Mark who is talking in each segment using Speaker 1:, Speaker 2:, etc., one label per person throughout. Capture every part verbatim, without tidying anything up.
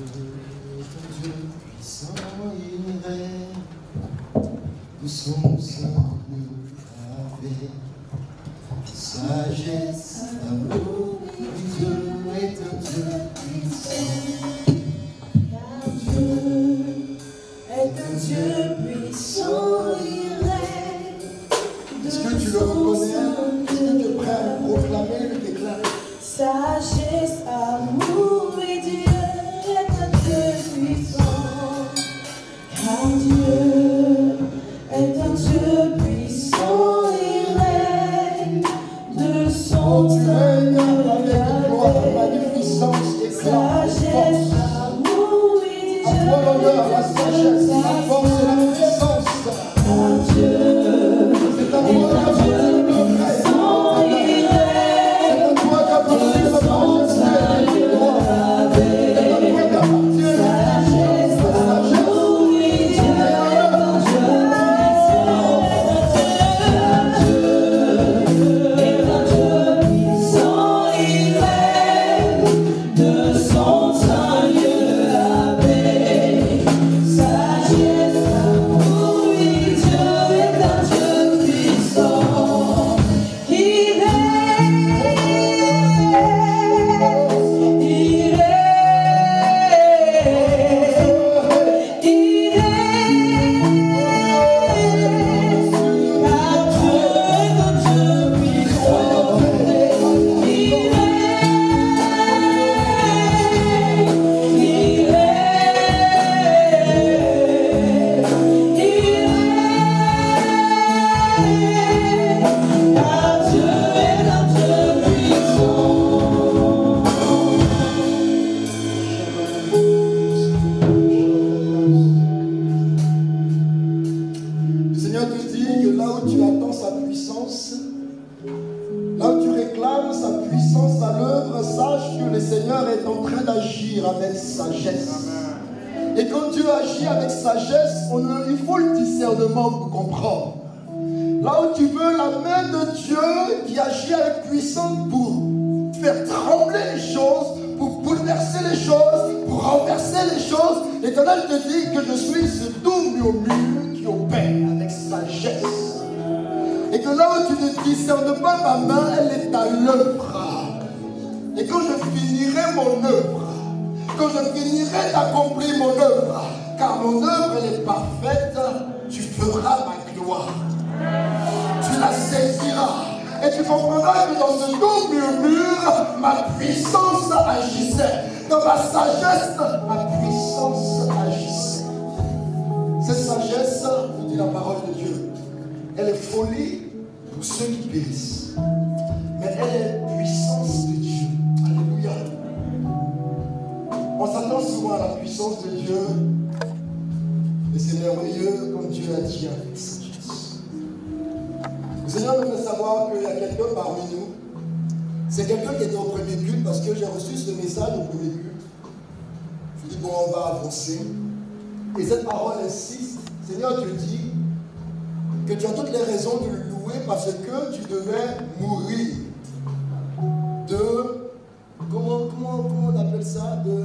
Speaker 1: Dieu puissant, il règne de son Saint-Nom avec sagesse, amour. Dieu est un Dieu puissant,
Speaker 2: car Dieu est un Dieu puissant, il règne de
Speaker 1: Est-ce que tu le reconnais? Est-ce que tu es prêt à le proclamer, le déclarer?
Speaker 2: sagesse, amour et Dieu est un Dieu puissant, car Dieu est un Dieu puissant, il règne de son
Speaker 1: Tu règnes
Speaker 2: trône
Speaker 1: avec gloire,
Speaker 2: avec
Speaker 1: magnificence, éclat,
Speaker 2: sagesse,
Speaker 1: force.
Speaker 2: amour et
Speaker 1: À
Speaker 2: Dieu
Speaker 1: toi l'honneur, la
Speaker 2: est
Speaker 1: sagesse,
Speaker 2: un
Speaker 1: la force et la puissance.
Speaker 2: car Dieu
Speaker 1: C'est à toi
Speaker 2: est un
Speaker 1: qu'appartient
Speaker 2: Dieu
Speaker 1: le règne.
Speaker 2: puissant, il
Speaker 1: C'est
Speaker 2: règne
Speaker 1: à toi qu'appartient la majesté et la gloire. C'est à toi qu'appartient la
Speaker 2: sagesse, amour et Dieu est un Dieu est un Dieu puissant, il règne de son saint lieu avec sagesse, amour et Dieu est un Dieu puissant, il règne, il règne, il règne, car Dieu est un Dieu puissant, il règne, il règne, il règne, car Dieu est un Dieu puissant.
Speaker 1: Le Seigneur te dit que là où tu attends sa puissance, là où tu réclames sa puissance à l'œuvre, sache que le Seigneur est en train d'agir avec sagesse. Et quand Dieu agit avec sagesse, on a- il faut le discernement pour comprendre. Là où tu veux la main de Dieu qui agit avec puissance pour faire trembler les choses, pour bouleverser les choses, pour renverser les choses, l'Éternel te dit que je suis ce doux murmure qui opère avec sagesse. Et que là où tu ne discernes pas ma main, elle est à l'œuvre. Et quand je finirai mon œuvre, quand je finirai d'accomplir mon œuvre, car mon œuvre elle est parfaite, tu feras ma gloire. Tu la saisiras. Et tu comprendras que dans ce doux murmure, ma puissance agissait. Dans ma sagesse, ma puissance agissait. Cette sagesse, nous dit la parole de Dieu, elle est folie pour ceux qui périssent. Mais elle est puissance de Dieu. Alléluia. On s'attend souvent à la puissance de Dieu. Et c'est merveilleux comme Dieu a dit avec sagesse. Le Seigneur me fait savoir qu'il y a quelqu'un parmi nous. C'est quelqu'un qui était au premier culte parce que j'ai reçu ce message au premier culte. Je dis bon, on va avancer. Et cette parole insiste. Seigneur te dit que tu as toutes les raisons de le louer parce que tu devais mourir de... Comment, comment, comment on appelle ça? De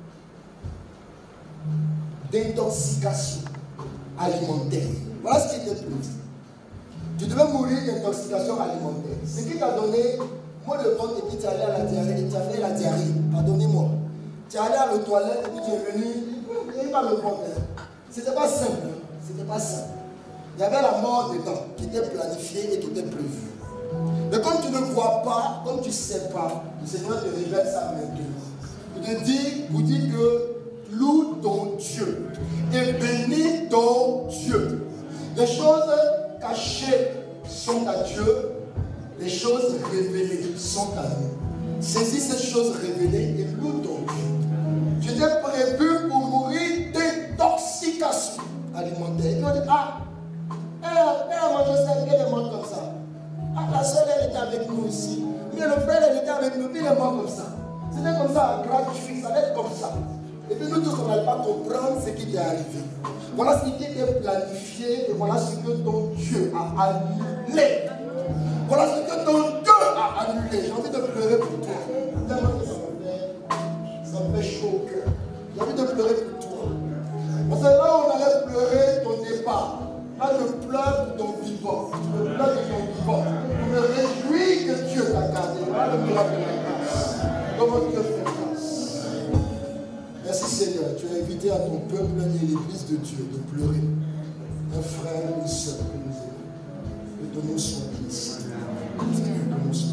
Speaker 1: d'intoxication alimentaire. Voilà ce qui était prévu. Tu devais mourir d'intoxication alimentaire. Ce qui t'a donné, moi le ventre, et puis tu es allé à la diarrhée, tu as fait la diarrhée, pardonnez-moi. Tu es allé à la toilette, et puis tu es venu, il n'y avait pas le ventre. C'était pas simple, hein. C'était pas simple. Il y avait la mort dedans, qui était planifiée et qui était prévue. Mais comme tu ne vois pas, comme tu ne sais pas, le Seigneur te révèle ça maintenant. Il te dit, vous dit que loue ton Dieu et bénis ton Dieu. Les choses cachées sont à Dieu, les choses révélées sont à nous. Saisis ces choses révélées et loue ton Dieu. Tu t'es prévu pour mourir d'intoxication alimentaire. Et on dit, ah, elle a mangé ça, elle est morte comme ça. Ah, la soeur, elle était avec nous ici. Mais le frère, elle était avec nous, puis il est mort comme ça. C'était comme ça, gratuit, ça allait être comme ça. Et puis nous tous, on n'allait pas comprendre ce qui est arrivé. Voilà ce qui était planifié et voilà ce que ton Dieu a annulé. Voilà ce que ton Dieu a annulé. J'ai envie de pleurer pour toi. Tellement que ça me fait, ça me fait chaud au cœur. J'ai pleurer pour toi. Parce que là où on allait pleurer ton départ, là je pleure pour ton vivant. Je pleure pour ton vivant. Je me réjouis que Dieu t'a gardé. Voilà le miracle de la grâce. Comment Dieu fait grâce. Merci Seigneur, tu as invité à ton peuple et l'église de Dieu de pleurer. Un frère, une soeur que nous aimons. Nous donnons soin ici. Nous donnons soin.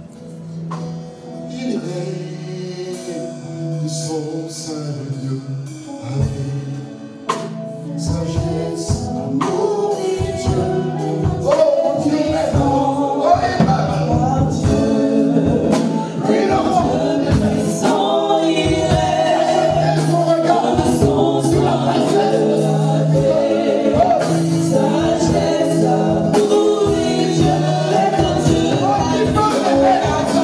Speaker 1: Il règne de son sein Dieu avec sagesse, amour et Dieu. Oh mon Dieu, oh mon Dieu, oui le roi. Son regard sur la princesse de sa sagesse, amour et Dieu. Oh, il peut rêver à ça.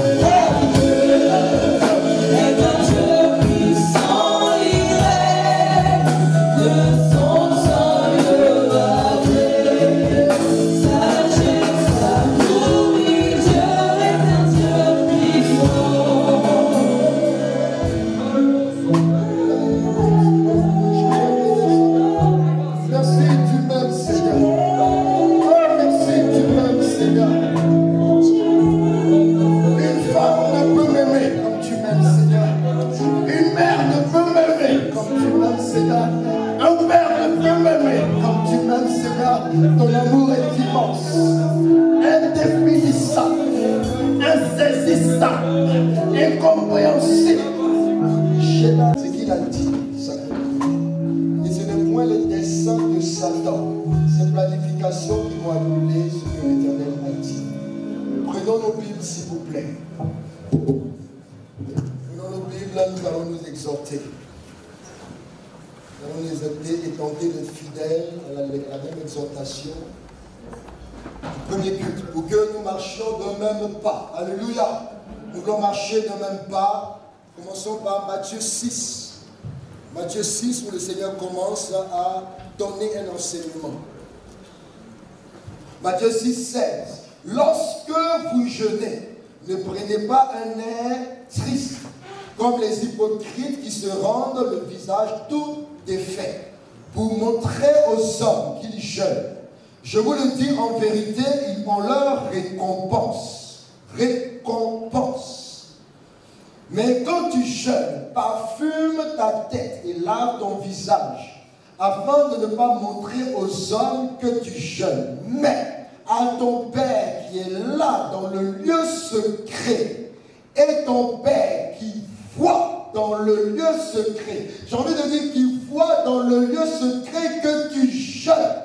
Speaker 1: Ton amour est immense, indéfinissable, insaisissable, incompréhensible. Ce qu'il a dit, ça. Et ce n'est point le dessein de Satan, cette planification qui vont annuler ce que l'Éternel a dit. Prenons nos Bibles, s'il vous plaît. Prenons nos Bibles, nous allons nous exhorter. Nous allons nous exhorter et tenter d'être fidèles à la, à la même exhortation du premier culte, pour que nous marchions d'un même pas. Alléluia. Nous voulons marcher d'un même pas. Commençons par Matthieu six. Matthieu six, où le Seigneur commence à donner un enseignement. Matthieu six, seize. Lorsque vous jeûnez, ne prenez pas un air triste, comme les hypocrites qui se rendent le visage tout défait, pour montrer aux hommes qu'ils jeûnent. Je vous le dis en vérité, ils ont leur récompense. Récompense. Mais quand tu jeûnes, parfume ta tête et lave ton visage, afin de ne pas montrer aux hommes que tu jeûnes, mais à ton Père qui est là dans le lieu secret, et ton Père qui voit dans le lieu secret. J'ai envie de dire qu'il voit dans le lieu secret que tu jeûnes,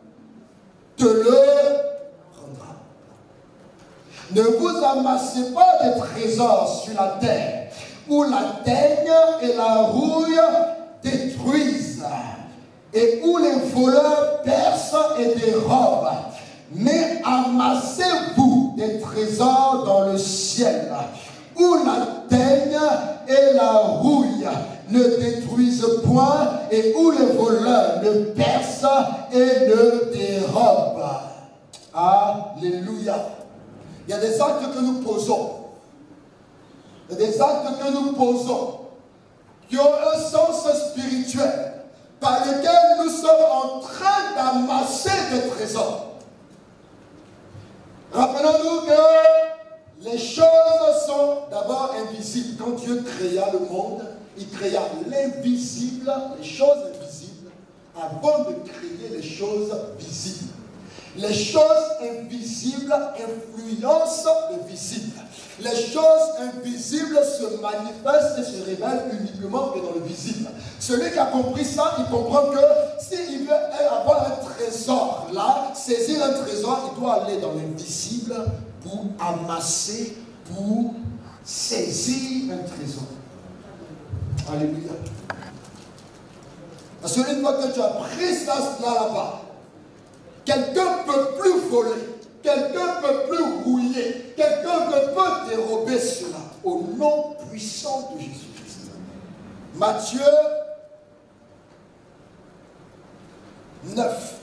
Speaker 1: te le rendra. Ne vous amassez pas des trésors sur la terre, où la teigne et la rouille détruisent, et où les voleurs percent et dérobent. Mais amassez-vous des trésors dans le ciel, où la teigne et la rouille ne détruisent point, et où les voleurs ne percent et ne dérobent. Alléluia. Il y a des actes que nous posons. Il y a des actes que nous posons qui ont un sens spirituel, par lequel nous sommes en train d'amasser des trésors. Rappelons-nous que les choses sont d'abord invisibles. Quand Dieu créa le monde, il créa l'invisible, les choses invisibles, avant de créer les choses visibles. Les choses invisibles influencent le visible. Les choses invisibles se manifestent et se révèlent uniquement que dans le visible. Celui qui a compris ça, il comprend que s'il veut avoir un trésor là, saisir un trésor, il doit aller dans l'invisible pour amasser, pour saisir un trésor. Alléluia. Parce qu'une fois que tu as pris ça là-bas, quelqu'un ne peut plus voler, quelqu'un ne peut plus rouiller, quelqu'un ne peut dérober cela au nom puissant de Jésus-Christ. Matthieu neuf.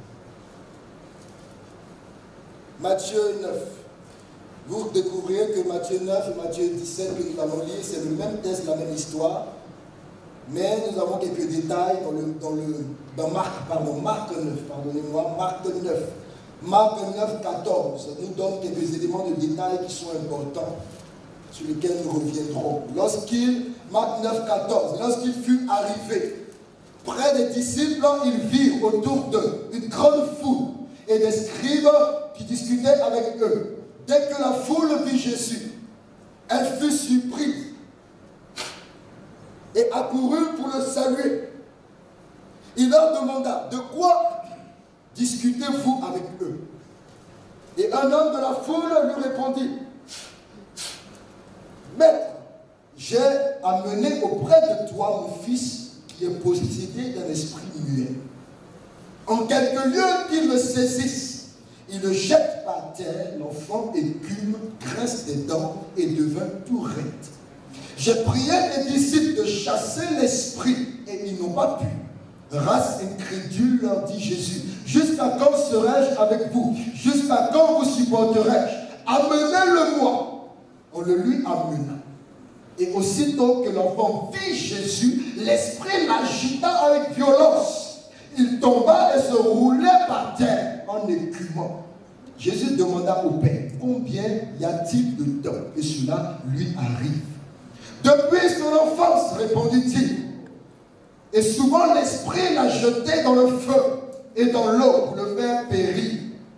Speaker 1: Matthieu neuf. Vous découvrirez que Matthieu neuf et Matthieu dix-sept que nous allons lire, c'est le même texte, la même histoire. Mais nous avons quelques détails dans, le, dans, le, dans Marc, pardon, Marc neuf, pardonnez-moi, Marc neuf. Marc neuf, quatorze nous donne quelques éléments de détails qui sont importants, sur lesquels nous reviendrons. Lorsqu'il, Marc neuf, quatorze, lorsqu'il fut arrivé près des disciples, ils virent autour d'eux une grande foule et des scribes qui discutaient avec eux. Dès que la foule vit Jésus, elle fut surprise et accourut pour le saluer. Il leur demanda, de quoi discutez-vous avec eux? Et un homme de la foule lui répondit, Maître, j'ai amené auprès de toi mon fils qui est possédé d'un esprit muet. En quelques lieux qu'il le saisisse, il le jette par terre, l'enfant écume, grince des dents et devint tout raide. J'ai prié les disciples de chasser l'esprit et ils n'ont pas pu. Race incrédule, leur dit Jésus, jusqu'à quand serai-je avec vous? Jusqu'à quand vous supporterai-je? Amenez-le-moi. On le lui amena. Et aussitôt que l'enfant vit Jésus, l'esprit l'agita avec violence. Il tomba et se roulait par terre en écumant. Jésus demanda au Père, combien y a-t-il de temps que cela lui arrive? Depuis son enfance, répondit-il. Et souvent l'esprit l'a jeté dans le feu et dans l'eau pour le faire périr.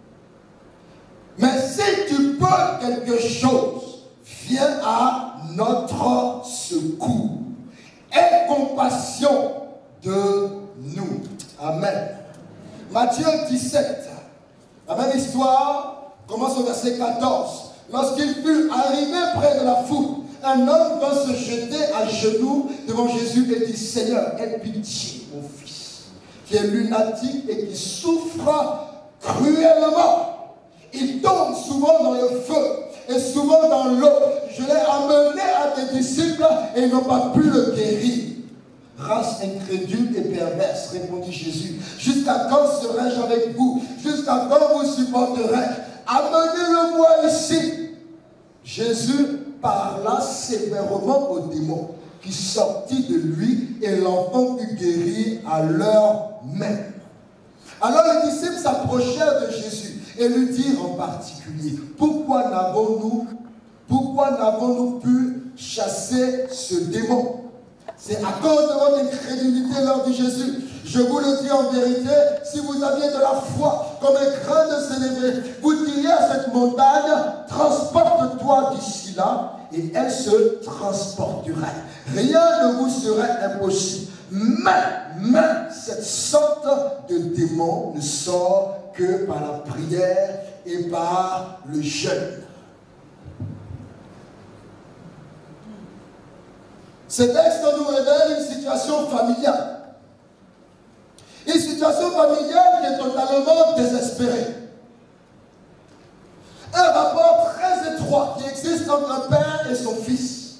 Speaker 1: Mais si tu peux quelque chose, viens à notre secours. Aie compassion de nous. Amen. Matthieu dix-sept. La même histoire commence au verset quatorze. Lorsqu'il fut arrivé près de la foule, un homme vint se jeter à genoux devant Jésus et dit, Seigneur, aie pitié, mon fils, qui est lunatique et qui souffre cruellement. Il tombe souvent dans le feu et souvent dans l'eau. Je l'ai amené à tes disciples et ils n'ont pas pu le guérir. Race incrédule et perverse, répondit Jésus. Jusqu'à quand serai-je avec vous? Jusqu'à quand vous supporterai-je? Amenez-le-moi ici. Jésus parla sévèrement au démon qui sortit de lui et l'enfant fut guéri à l'heure même. Alors les disciples s'approchèrent de Jésus et lui dirent en particulier, pourquoi n'avons-nous pourquoi n'avons-nous pu chasser ce démon? C'est à cause de votre incrédulité, leur dit Jésus. Je vous le dis en vérité, si vous aviez de la foi comme un grain de sénévé, vous diriez à cette montagne, transporte-toi d'ici là, et elle se transporterait. Rien ne vous serait impossible. Mais, mais, cette sorte de démon ne sort que par la prière et par le jeûne. Ce texte nous révèle une situation familiale. Une situation familiale qui est totalement désespérée. Un rapport très étroit qui existe entre un père et son fils.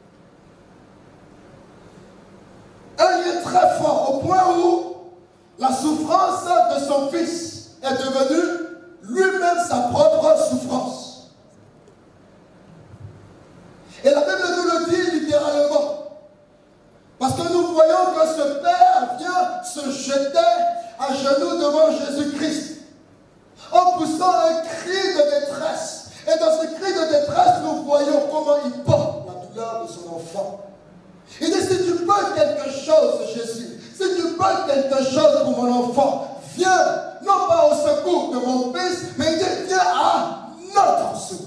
Speaker 1: Un lien très fort au point où la souffrance de son fils est devenue lui-même sa propre souffrance. Et la Bible nous le dit littéralement. Parce que nous voyons que ce père vient se jeter à genoux devant Jésus-Christ en poussant un cri de détresse. Et dans ce cri de détresse, nous voyons comment il porte la douleur de son enfant. Il dit, si tu peux quelque chose, Jésus, si tu peux quelque chose pour mon enfant, viens, non pas au secours de mon fils, mais il dit, viens à notre secours.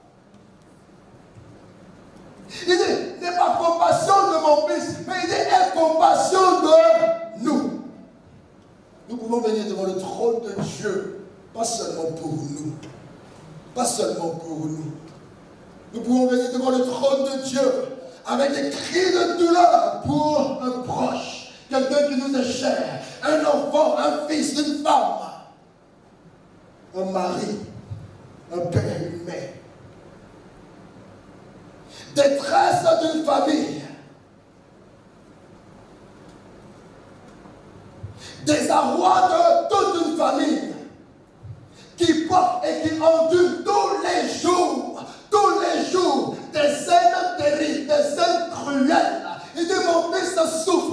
Speaker 1: Il dit, n'aie pas compassion de mon fils, mais il dit, aie compassion de nous. Nous pouvons venir devant le trône de Dieu, pas seulement pour nous, pas seulement pour nous. Nous pouvons venir devant le trône de Dieu avec des cris de douleur pour un proche, quelqu'un qui nous est cher, un enfant, un fils, une femme, un mari, un père, une mère. Détresse d'une famille, désarroi de toute une famille qui porte et qui endure tous les jours, tous les jours, des scènes terribles, des scènes cruelles. Il dit, mon fils souffre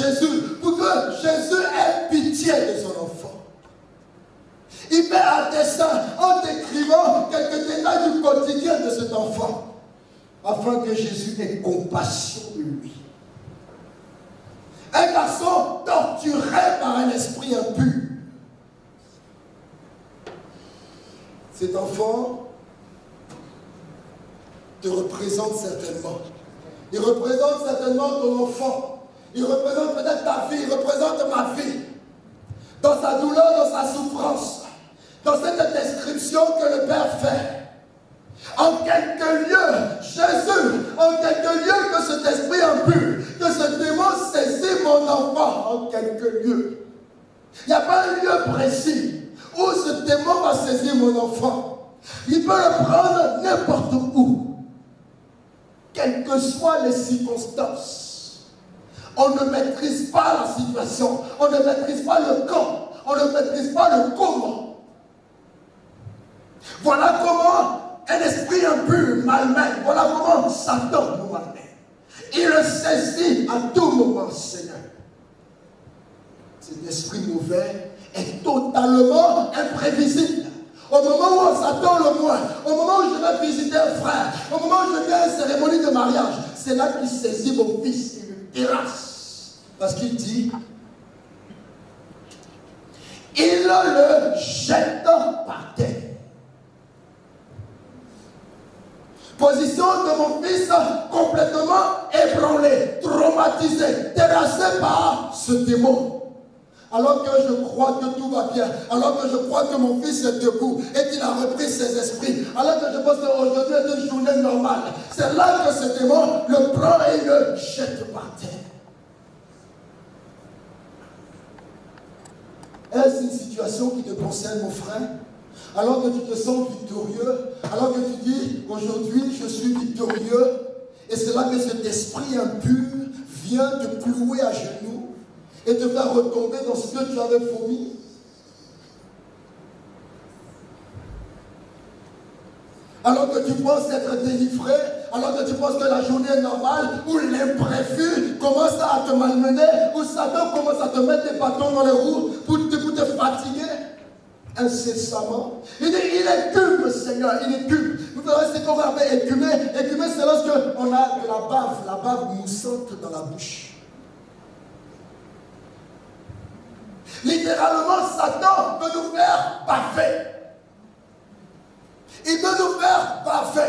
Speaker 1: Jésus, pour que Jésus ait pitié de son enfant. Il met un dessin en décrivant quelques détails du quotidien de cet enfant, afin que Jésus ait compassion de lui. Un garçon torturé par un esprit impur. Cet enfant te représente certainement. Il représente certainement ton enfant. Il représente peut-être ta vie. Il représente ma vie. Dans sa douleur, dans sa souffrance. Dans cette description que le Père fait. En quelques lieux, Jésus, en quelques lieux que cet esprit impur, que ce démon saisit mon enfant, en quelques lieux. Il n'y a pas un lieu précis où ce démon va saisir mon enfant. Il peut le prendre n'importe où. Quelles que soient les circonstances. On ne maîtrise pas la situation. On ne maîtrise pas le quand. On ne maîtrise pas le comment. Voilà comment un esprit impur malmène. Voilà comment Satan nous malmène. Il le saisit à tout moment, Seigneur. Cet esprit mauvais est totalement imprévisible. Au moment où on s'attend le moins, au moment où je vais visiter un frère, au moment où je viens à une cérémonie de mariage, c'est là qu'il saisit mon fils, il le terrasse. Parce qu'il dit, il le jette par terre. Position de mon fils complètement ébranlé, traumatisé, terrassé par ce démon. Alors que je crois que tout va bien, alors que je crois que mon fils est debout et qu'il a repris ses esprits, alors que je pense qu'aujourd'hui est une journée normale, c'est là que ce démon le prend et le jette par terre. Est-ce une situation qui te concerne, mon frère? Alors que tu te sens victorieux, alors que tu dis aujourd'hui je suis victorieux, et c'est là que cet esprit impur vient te clouer à genoux et te faire retomber dans ce que tu avais promis. Alors que tu penses être délivré, alors que tu penses que la journée est normale, où l'imprévu commence à te malmener, où Satan commence à te mettre des bâtons dans les roues pour te, pour te fatiguer incessamment. Il dit, il écume, Seigneur, il écume. Vous verrez ce qu'on va appeler écumer. Écumer, c'est lorsque on a de la bave, la bave moussante dans la bouche. Littéralement, Satan veut nous faire baver. Il veut nous faire baver.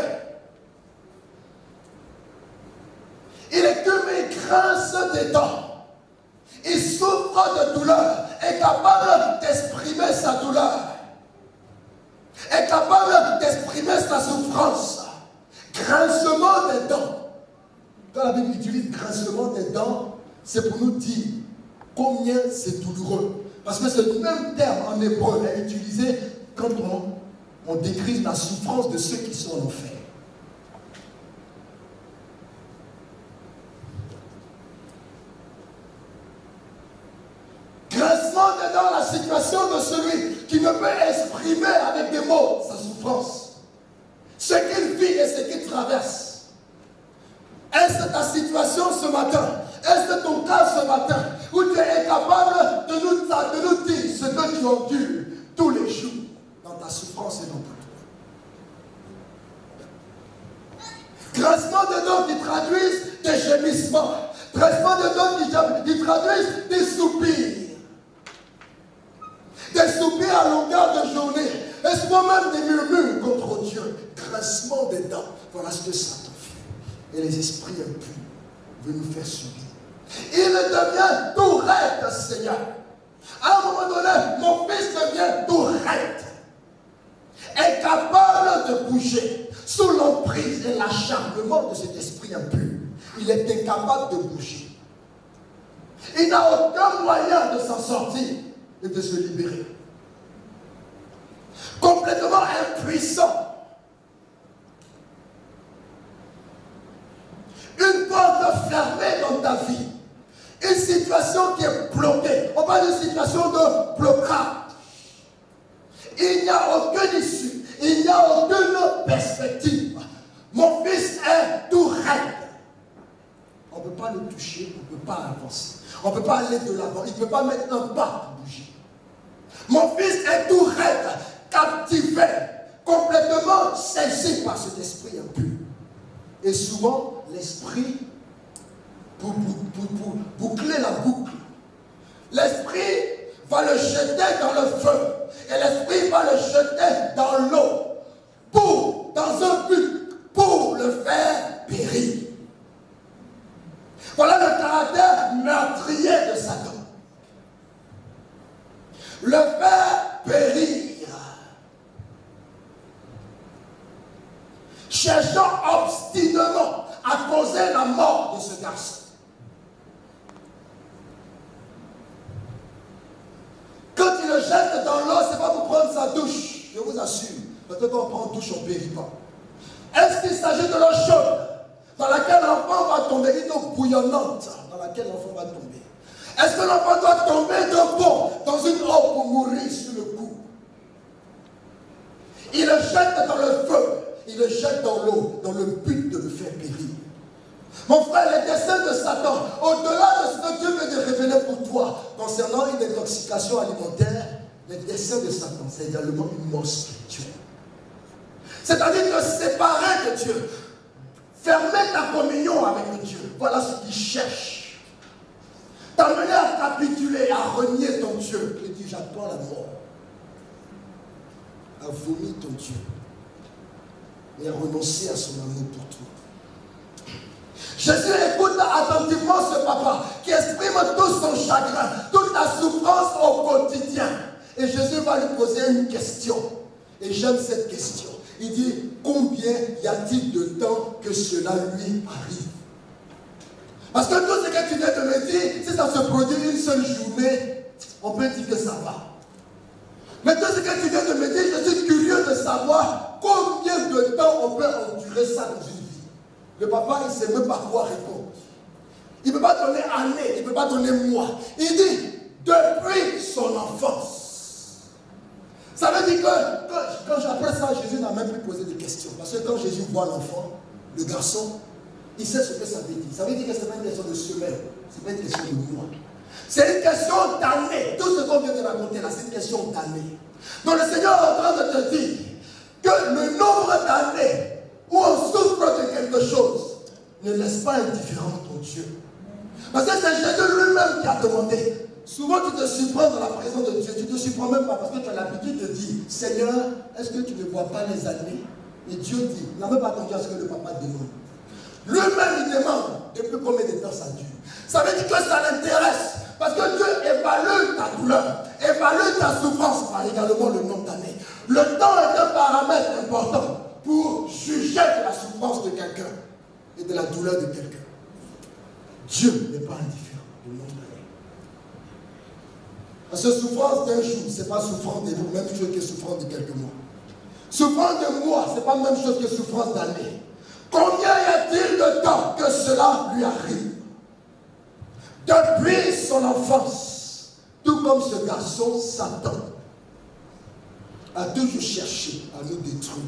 Speaker 1: Il écume et grince des dents. Il souffre de douleur, est capable d'exprimer sa douleur, est capable d'exprimer sa souffrance. Grincement des dents. Quand la Bible utilise grincement des dents, c'est pour nous dire combien c'est douloureux. Parce que ce même terme en hébreu est utilisé quand on, on décrit la souffrance de ceux qui sont en enfer. Grincement dans la situation de celui qui ne peut exprimer avec des mots sa souffrance, ce qu'il vit et ce qu'il traverse. Est-ce ta situation ce matin? Est-ce ton cas ce matin où tu es incapable de nous, de nous dire ce que tu endures tous les jours dans ta souffrance et dans ta douleur? Grincement de dents qui traduisent des gémissements, grincement de dents qui, qui traduisent des soupirs. Des soupirs à longueur de journée. Et souvent même des murmures contre Dieu. Grincement des dents. Voilà ce que Satan fait. Et les esprits impurs veulent nous faire subir. Il devient tout raide, Seigneur. À un moment donné, mon fils devient tout raide. Incapable de bouger. Sous l'emprise et l'acharnement de cet esprit impur. Il est incapable de bouger. Il n'a aucun moyen de s'en sortir et de se libérer. Complètement impuissant. Une porte fermée dans ta vie. Une situation qui est bloquée. On parle d'une situation de blocage. Il n'y a aucune issue. Il n'y a aucune perspective. Mon fils est tout raide. On ne peut pas le toucher, on ne peut pas avancer. On ne peut pas aller de l'avant. Il ne peut pas mettre un pas pour bouger. Mon fils est tout raide, captivé, complètement saisi par cet esprit impur. Et souvent, l'esprit, pour, pour, pour, pour boucler la boucle, l'esprit va le jeter dans le feu. Et l'esprit va le jeter dans l'eau. Pour, dans un but, pour le faire périr. Voilà le caractère meurtrier de Satan. Le faire périr. Cherchant obstinément à causer la mort de ce garçon. Quand il le jette dans l'eau, ce n'est pas pour prendre sa douche, je vous assure. Parce que quand on prend douche, on ne périt pas. Est-ce qu'il s'agit de l'eau chaude dans laquelle l'enfant va tomber, une eau bouillonnante dans laquelle l'enfant va tomber? Est-ce que l'enfant doit tomber de bon dans une eau pour mourir sur le coup? Il le jette dans le feu, il le jette dans l'eau, dans le but de le faire périr. Mon frère, les desseins de Satan, au-delà de ce que Dieu veut te révéler pour toi, concernant une intoxication alimentaire, les desseins de Satan, c'est également une mort spirituelle. C'est-à-dire te séparer de Dieu, fermer ta communion avec Dieu. Voilà ce qu'il cherche. T'amener à capituler, à renier ton Dieu. Il dit, j'attends la mort. À vomir ton Dieu. Et à renoncer à son amour pour toi. Jésus écoute attentivement ce papa qui exprime tout son chagrin, toute la souffrance au quotidien. Et Jésus va lui poser une question. Et j'aime cette question. Il dit, combien y a-t-il de temps que cela lui arrive? Parce que tout ce que tu viens de me dire, si ça se produit une seule journée, on peut dire que ça va. Mais tout ce que tu viens de me dire, je suis curieux de savoir combien de temps on peut endurer ça dans une vie. Le papa, il ne sait même pas quoi répondre. Il ne peut pas donner année, il ne peut pas donner mois. Il dit, depuis son enfance. Ça veut dire que quand, quand j'apprends ça, Jésus n'a même plus posé de questions. Parce que quand Jésus voit l'enfant, le garçon, il sait ce que ça veut dire. Ça veut dire que ce n'est pas une question de semaine, ce n'est pas une question de mois. C'est une question d'année. Tout ce qu'on vient de raconter là, c'est une question d'année. Donc le Seigneur est en train de te dire que le nombre d'années où on souffre de quelque chose ne laisse pas indifférent ton Dieu. Parce que c'est Jésus lui-même qui a demandé. Souvent tu te surprends dans la présence de Dieu, tu ne te surprends même pas parce que tu as l'habitude de dire, Seigneur, est-ce que tu ne vois pas les années? Et Dieu dit, il n'a même pas attendu à ce que le papa demande. Lui-même il demande, depuis combien de temps ça dure? Ça veut dire que ça l'intéresse, parce que Dieu évalue ta douleur, évalue ta souffrance par également le nombre d'années. Le temps est un paramètre important pour juger de la souffrance de quelqu'un et de la douleur de quelqu'un. Dieu n'est pas indifférent du nombre d'années. Parce que souffrance d'un jour, ce n'est pas souffrance de vous, même chose que souffrance de quelques mois. Souffrance de mois, ce n'est pas la même chose que souffrance d'année. Combien y a-t-il de temps que cela lui arrive? Depuis son enfance, tout comme ce garçon, Satan a toujours cherché à nous détruire.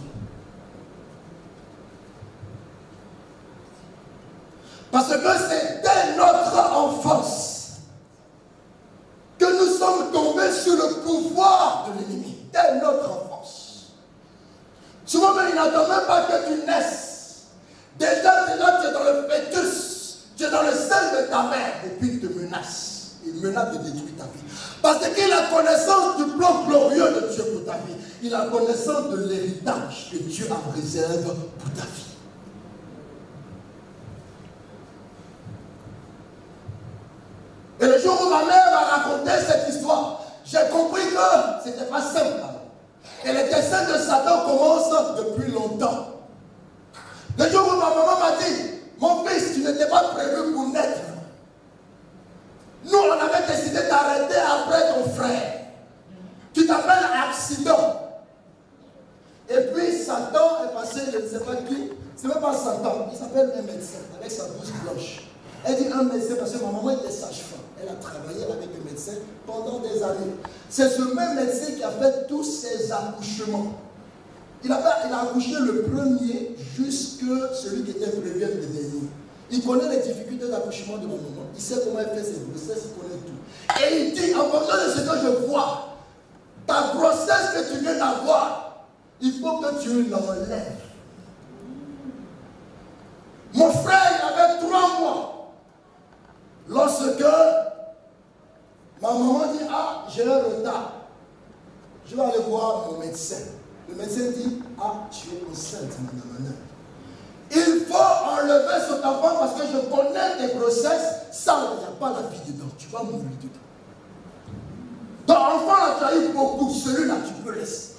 Speaker 1: Parce que c'est dès notre enfance que nous sommes tombés sous le pouvoir de l'ennemi, dès notre enfance. Souvent même, il n'attend même pas que tu naisses. Déjà, déjà, tu es dans le fœtus, tu es dans le sein de ta mère, et puis il te menace. Il menace de détruire ta vie. Parce qu'il a connaissance du plan glorieux de Dieu pour ta vie. Il a connaissance de l'héritage que Dieu a réservé pour ta vie. Et le jour où ma mère m'a raconté cette histoire, j'ai compris que ce n'était pas simple. Et les desseins de Satan commencent depuis longtemps. Le jour où ma maman m'a dit, mon fils, tu n'étais pas prévu pour naître. Nous, on avait décidé d'arrêter après ton frère. Tu t'appelles accident. Et puis Satan est passé, je ne sais pas qui, ce n'est même pas Satan, il s'appelle un médecin avec sa bouche blanche. Elle dit un médecin parce que ma maman était sage-femme. Elle a travaillé avec le médecin pendant des années. C'est ce même médecin qui a fait tous ses accouchements. Il a, fait, il a accouché le premier jusque celui qui était prévu le dernier. Il connaît les difficultés d'accouchement de mon maman. Il sait comment elle fait ses grossesses, il connaît tout. Et il dit, en fonction de ce que je vois, ta grossesse que tu viens d'avoir, il faut que tu l'enlèves. Mon frère, il avait trois mois. Lorsque ma maman dit, ah, j'ai un retard. Je vais aller voir mon médecin. Le médecin dit, ah, tu es enceinte, madame. Il faut enlever cet enfant parce que je connais tes grossesses. Ça, il n'y a pas la vie dedans. Tu vas mourir dedans. Ton enfant, là, tu as eu beaucoup. Celui-là, tu peux laisser.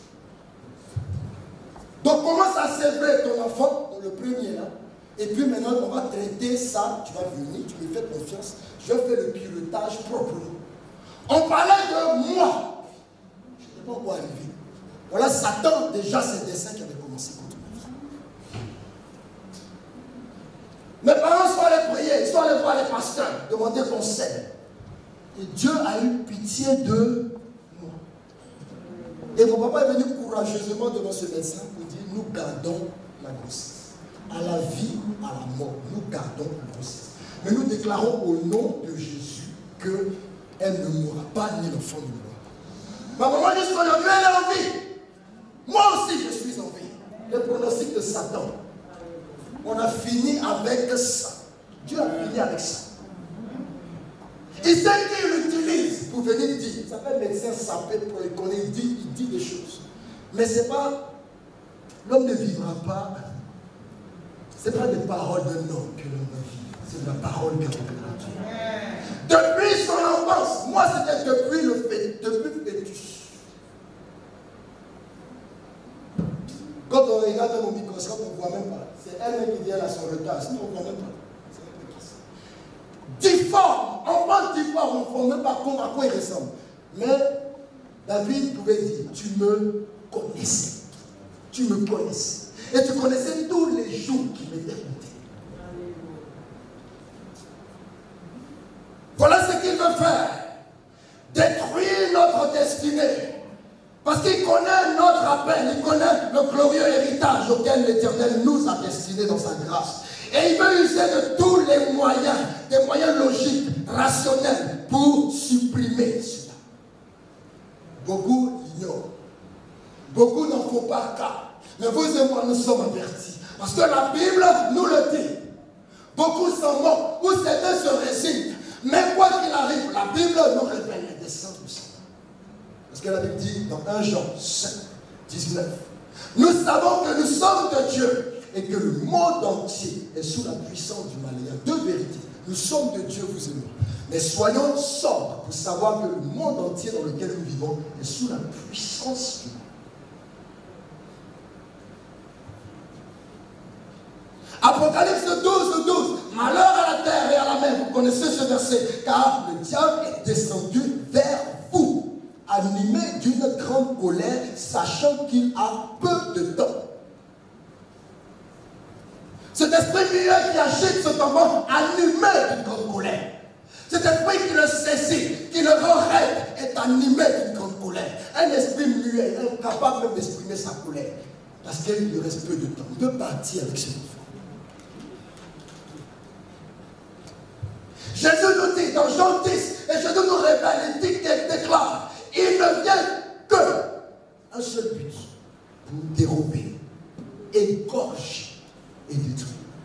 Speaker 1: Donc, commence à sévrer ton enfant, le premier là. Et puis maintenant, on va traiter ça. Tu vas venir, tu me fais confiance. Je fais le pilotage proprement. On parlait de moi. Je ne sais pas où arriver. Voilà Satan, déjà, ses desseins qui avaient commencé contre ma vie. Mes parents sont allés prier, ils sont allés voir les pasteurs, demander conseil. Et Dieu a eu pitié de moi. Et mon papa est venu courageusement devant ce médecin pour dire, nous gardons la grossesse. À la vie, à la mort, nous gardons la grossesse. Mais nous déclarons au nom de Jésus qu'elle ne mourra pas, ni l'enfant ne mourra pas. Ma maman dit qu'aujourd'hui elle est en vie. Moi aussi je suis en vie. Le pronostic de Satan. On a fini avec ça. Dieu a fini avec ça. Il sait qu'il l'utilise pour venir dire. Il s'appelle médecin sapé pour le connaître. Il dit, il dit des choses. Mais c'est pas. L'homme ne vivra pas. Ce n'est pas des paroles d'un homme que l'homme va vivre. C'est la parole que Dieu. Depuis son enfance. Moi c'était depuis le fœtus. Depuis le fœtus. Quand on regarde dans mon microscope, on ne voit même pas. C'est elle-même qui vient à son retard. Sinon, on ne voit même pas. C'est un peu difforme. Enfant difforme, on ne voit même pas à quoi il ressemble. Mais David pouvait dire, tu me connaissais. Tu me connaissais. Et tu connaissais tous les jours qui m'étaient comptés. Voilà ce qu'il veut faire. Détruire notre destinée. Parce qu'il connaît notre appel, il connaît le glorieux héritage auquel l'Éternel nous a destinés dans sa grâce. Et il veut user de tous les moyens, des moyens logiques, rationnels, pour supprimer cela. Beaucoup l'ignorent. Beaucoup n'en font pas cas. Mais vous et moi, nous sommes avertis. Parce que la Bible nous le dit. Beaucoup s'en moquent, ou certains se résignent. Mais quoi qu'il arrive, la Bible nous révèle les desseins de Satan. Parce que la Bible dit dans un Jean cinq, dix-neuf, nous savons que nous sommes de Dieu et que le monde entier est sous la puissance du mal. Il y a deux vérités. Nous sommes de Dieu, vous et moi. Mais soyons sobres pour savoir que le monde entier dans lequel nous vivons est sous la puissance du mal. Apocalypse douze, douze. Malheur à la terre et à la mer. Vous connaissez ce verset. Car le diable est descendu vers vous, animé d'une grande colère, sachant qu'il a peu de temps. Cet esprit muet qui agite cet enfant, animé d'une grande colère. Cet esprit qui le saisit, qui le rend raide, est animé d'une grande colère. Un esprit muet, incapable même d'exprimer sa colère. Parce qu'il lui reste peu de temps. Il peut partir avec cet enfant. Jésus nous dit dans Jean dix, et Jésus nous révèle, il dit qu'il déclare, il ne vient que un seul but, pour dérober, égorger et détruire.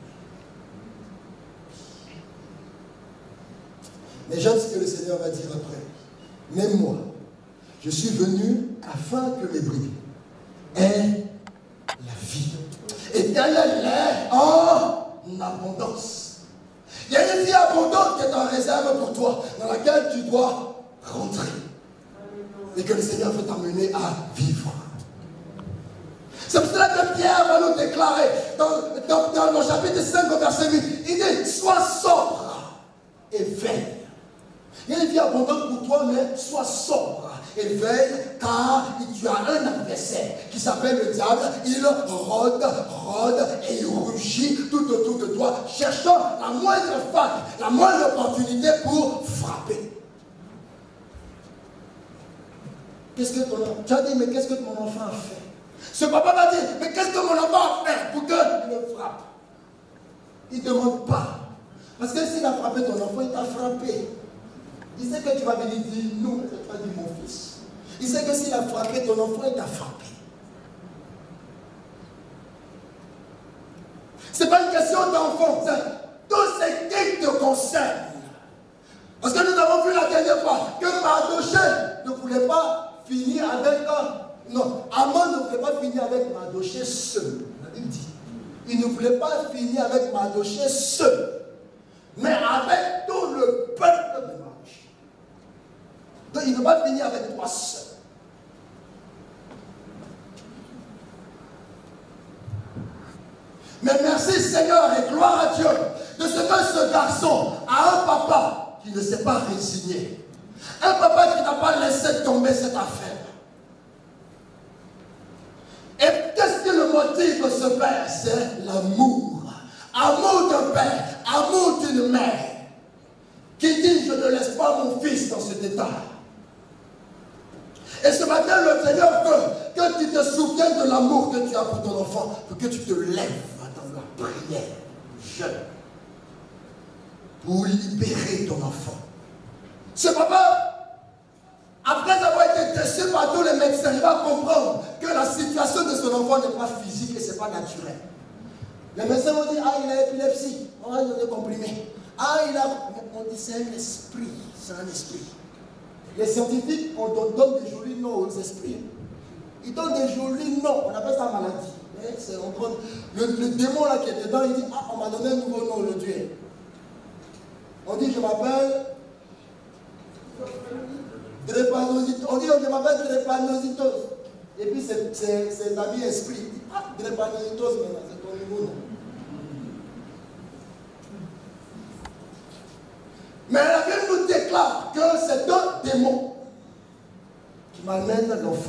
Speaker 1: Mais j'aime ce que le Seigneur va dire après. Même moi, je suis venu afin que les brebis aient la vie. Et qu'elle ait en abondance. Il y a une vie abondante qui est en réserve pour toi, dans laquelle tu dois rentrer. Et que le Seigneur veut t'amener à vivre. C'est pour cela que Pierre va nous déclarer, dans, dans, dans le chapitre cinq, verset huit, il dit, sois sobre et veille. Il y a une vie abondante pour toi, mais sois sobre et veille, car tu as un adversaire qui s'appelle le diable. Il rôde, rôde et il rugit tout autour de toi, cherchant la moindre faille, la moindre opportunité pour frapper. Qu'est-ce que ton enfant, tu as dit, mais qu'est-ce que mon enfant a fait? Ce papa va dire, mais qu'est-ce que mon enfant a fait pour qu'il me frappe? Il ne demande pas Parce que s'il a frappé ton enfant, il t'a frappé. Il sait que tu vas venir dire non, je n'ai pas dit mon fils. Il sait que s'il a frappé ton enfant, il t'a frappé. Ce n'est pas une question d'enfant, c'est tout ce qui te concerne. Parce que nous avons vu la dernière fois que Mardoché ne voulait pas finir avec un. Non, Aman ne voulait pas finir avec Mardoché seul. La Bible dit. Il ne voulait pas finir avec Mardoché seul, mais avec tout le peuple de Mardoché. Donc il ne va pas finir avec toi seul. Mais merci Seigneur et gloire à Dieu de ce que ce garçon a un papa qui ne s'est pas résigné. Un papa qui n'a pas laissé tomber cette affaire. Et qu'est-ce qui le motive ce père? C'est l'amour. Amour d'un père, amour d'une mère. Qui dit je ne laisse pas mon fils dans cet état. Et ce matin le Seigneur veut que tu te souviennes de l'amour que tu as pour ton enfant, pour que tu te lèves dans la prière jeune pour libérer ton enfant. Ce papa, après avoir été testé par tous les médecins, il va comprendre que la situation de son enfant n'est pas physique et ce n'est pas naturel. Les médecins vont dire, ah, il a épilepsie, on va lui donner comprimé. Ah, il a... On dit, c'est un esprit, c'est un esprit. Les scientifiques, on donne des jolis noms aux esprits. Ils donnent des jolis noms, on appelle ça maladie. On prend... le, le démon là qui est dedans, il dit, ah, on m'a donné un nouveau nom aujourd'hui. On dit, je m'appelle... Drépanocytose. On dit, je m'appelle drépanocytose. Et puis ses, ses, ses amis esprits disent, ah, drépanocytose maintenant, c'est ton niveau. Mais la Bible nous déclare que c'est un démon qui m'amène l'enfant.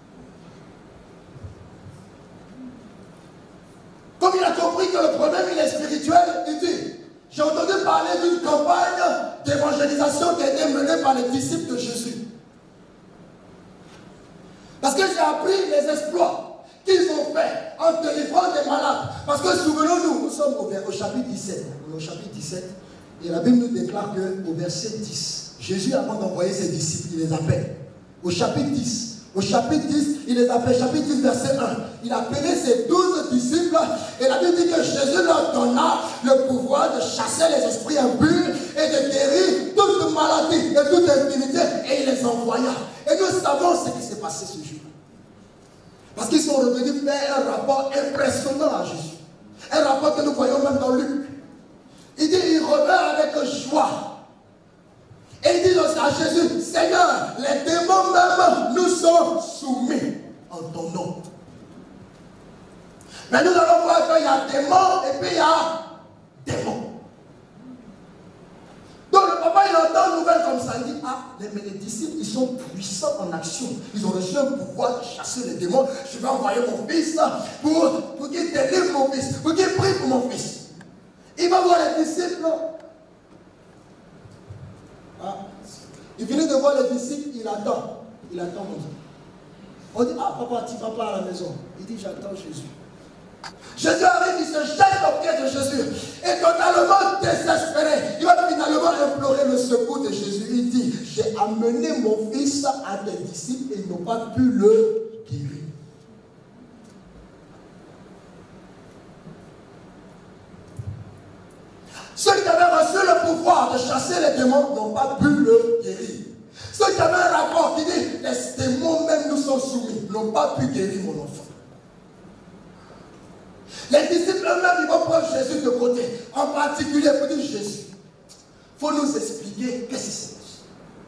Speaker 1: Comme il a compris que le problème il est spirituel, il dit, j'ai entendu parler d'une campagne d'évangélisation qui a été menée par les disciples de Jésus. Parce que j'ai appris les exploits qu'ils ont fait en délivrant des malades. Parce que souvenons-nous, nous sommes au, au chapitre dix-sept. Au chapitre dix-sept, et la Bible nous déclare qu'au verset dix, Jésus, avant d'envoyer ses disciples, il les appelle. Au chapitre dix, au chapitre dix, il les appelle, chapitre dix, verset un. Il a appelé ses douze disciples et la Bible dit que Jésus leur donna le pouvoir de chasser les esprits impurs et de guérir toute maladie et toute infirmité et il les envoya. Et nous savons ce qui s'est passé ce jour. Parce qu'ils sont revenus faire un rapport impressionnant à Jésus. Un rapport que nous voyons même dans Luc. Il dit, il revient avec joie. Et il dit à Jésus, Seigneur, les démons même nous sont soumis en ton nom. Mais nous allons voir qu'il y a démons et puis il y a démons. Donc le papa il entend une nouvelle comme ça, il dit, ah, mais les disciples ils sont puissants en action. Ils ont reçu un pouvoir de chasser les démons. Je vais envoyer mon fils pour, pour qu'il délivre mon fils, pour qu'il prie pour mon fils. Il va voir les disciples. Ah. Il finit de voir les disciples, il attend. Il attend mon Dieu. On dit, ah papa, tu ne vas pas à la maison. Il dit, j'attends Jésus. Jésus arrive, il se jette au pied de Jésus. Et totalement désespéré, il va finalement implorer le secours de Jésus. Il dit, j'ai amené mon fils à tes disciples et ils n'ont pas pu le guérir. Ceux qui avaient reçu le pouvoir de chasser les démons n'ont pas pu le guérir. Ceux qui avaient un rapport qui dit les démons même nous sont soumis n'ont pas pu guérir mon enfant. Les disciples eux-mêmes ils vont prendre Jésus de côté. En particulier pour dire Jésus, il faut nous expliquer qu'est-ce qui se passe.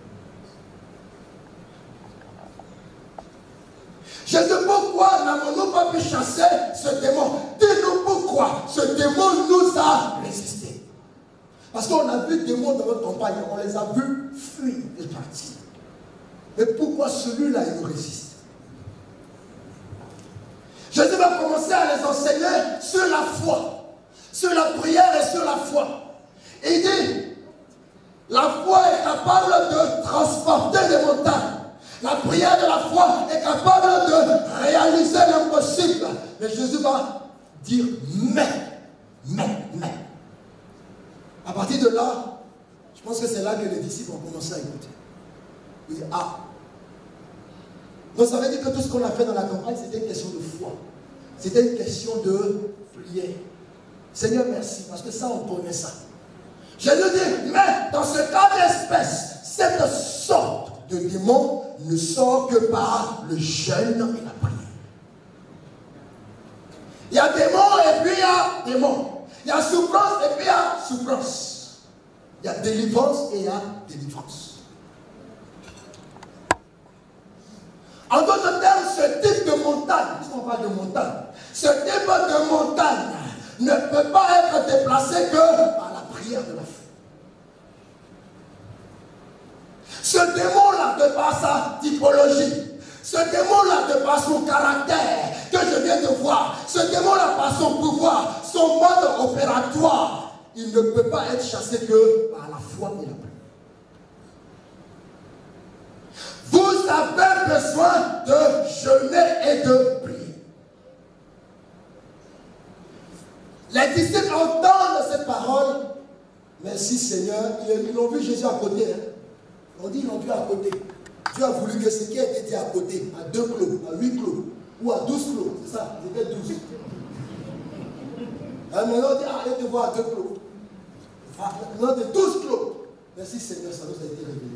Speaker 1: Jésus, pourquoi n'avons-nous pas pu chasser ce démon? Dis-nous pourquoi ce démon nous a résisté. Parce qu'on a vu des démons dans notre campagne, on les a vus fuir et partir. Mais pourquoi celui-là, il nous résiste? Jésus va commencer à les enseigner sur la foi, sur la prière et sur la foi. Et il dit, la foi est capable de transporter les montagnes. La prière de la foi est capable de réaliser l'impossible. Mais Jésus va dire, mais, mais, mais. À partir de là, je pense que c'est là que les disciples ont commencé à écouter. Ils disent, ah. Donc ça veut dire que tout ce qu'on a fait dans la campagne, c'était une question de foi. C'était une question de prière. Seigneur, merci, parce que ça, on connaît ça. Jésus dit, mais dans ce cas d'espèce, cette sorte de démon ne sort que par le jeûne et la prière. Il y a démon et puis il y a démon. Il y a souffrance et puis il y a souffrance. Il y a délivrance et il y a délivrance. En d'autres termes, ce type de montagne, puisqu'on parle de montagne, ce type de montagne ne peut pas être déplacé que par la prière de la foi. Ce démon-là, de par sa typologie, ce démon-là, de par son caractère que je viens de voir, ce démon-là, par son pouvoir, son mode opératoire, il ne peut pas être chassé que par la foi et la prière. Vous avez besoin de jeûner et de prier. Les disciples entendent cette parole. Merci Seigneur. Ils l'ont vu Jésus à côté. Hein. On dit ils l'ont vu à côté. Dieu a voulu que ce qui a été à côté, à deux clos, à huit clos, ou à douze clos, c'est ça, c'était douze. Alors maintenant on dit, ah, allez te voir à deux clos. Ah, maintenant de douze clos. Merci Seigneur, ça nous a été révélé.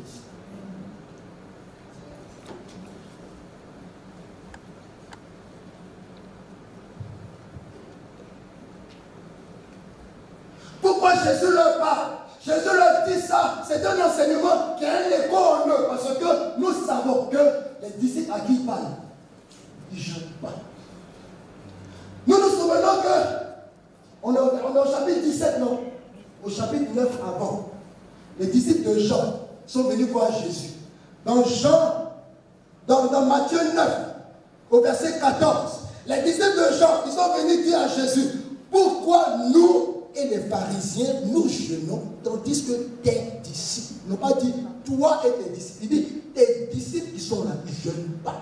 Speaker 1: Pourquoi Jésus leur parle? Jésus leur dit ça. C'est un enseignement qui a un écho en eux. Parce que nous savons que les disciples à qui ils parlent, ils ne jeûnent pas. Nous nous souvenons que on est, on est au chapitre dix-sept, non? Au chapitre neuf avant. Les disciples de Jean sont venus voir Jésus. Dans Jean, dans, dans Matthieu neuf, au verset quatorze, les disciples de Jean, ils sont venus dire à Jésus, pourquoi nous et les pharisiens, nous jeûnons, tandis que tes disciples, n'ont pas dit toi et tes disciples, il dit tes disciples qui sont là, ils ne jeûnent pas.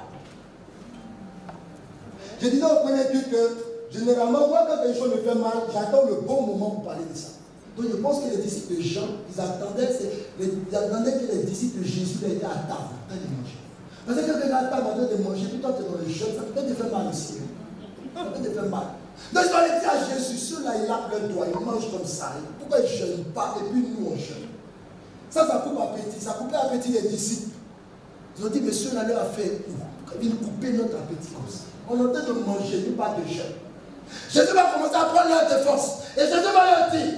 Speaker 1: Je disais au premier truc que, généralement, moi quand quelque chose me fait mal, j'attends le bon moment pour parler de ça. Donc je pense que les disciples de Jean, ils attendaient, les, ils attendaient que les disciples de Jésus étaient à table, en train de manger. Parce que quand tu es à table en train de manger, puis toi tu es dans le jeûne, ça peut te faire mal aussi. Ça peut te faire mal. Donc ils ont dit à Jésus, ceux-là, ils lavent leurs doigts, ils mangent comme ça. Pourquoi ils ne jeûnent pas et puis nous on jeûne? Ça, ça coupe appétit, ça coupe l'appétit des disciples. Ils ont dit, mais ceux-là leur a fait où? Ils coupaient notre appétit comme ça. On est en train de manger, nous pas de jeûne. Jésus va commencer à prendre leur défense. Et Jésus va leur dire,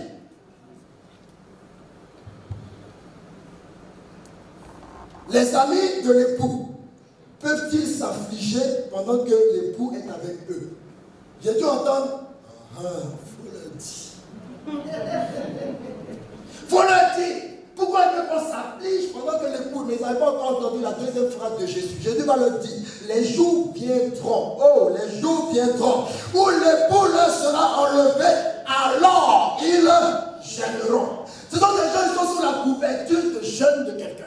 Speaker 1: les amis de l'époux peuvent-ils s'affliger pendant que l'époux est avec eux? J'ai dû entendre, ah, faut le dire. Faut le dire. Pourquoi est-ce qu'on s'afflige pendant que l'époux, mais ils n'avaient pas encore entendu la deuxième phrase de Jésus. Jésus va le dire, les jours viendront, oh, les jours viendront, où l'époux leur sera enlevé, alors ils jeûneront. Ce sont des gens qui sont sous la couverture de jeûne de quelqu'un.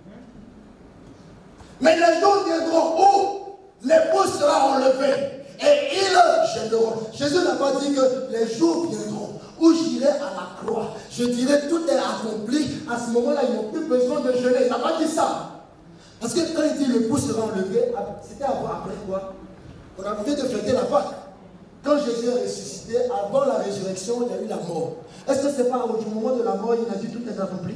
Speaker 1: Mais les jours viendront où l'époux sera enlevé. Et ils jeûneront. Jésus n'a pas dit que les jours viendront où j'irai à la croix. Je dirai tout est accompli. À ce moment-là, ils n'ont plus besoin de jeûner. Il n'a pas dit ça. Parce que quand il dit l'époux sera enlevé, c'était après quoi? On a envie de fêter la Pâque. Quand Jésus est ressuscité, avant la résurrection, il y a eu la mort. Est-ce que ce n'est pas au moment de la mort, il a dit tout est accompli?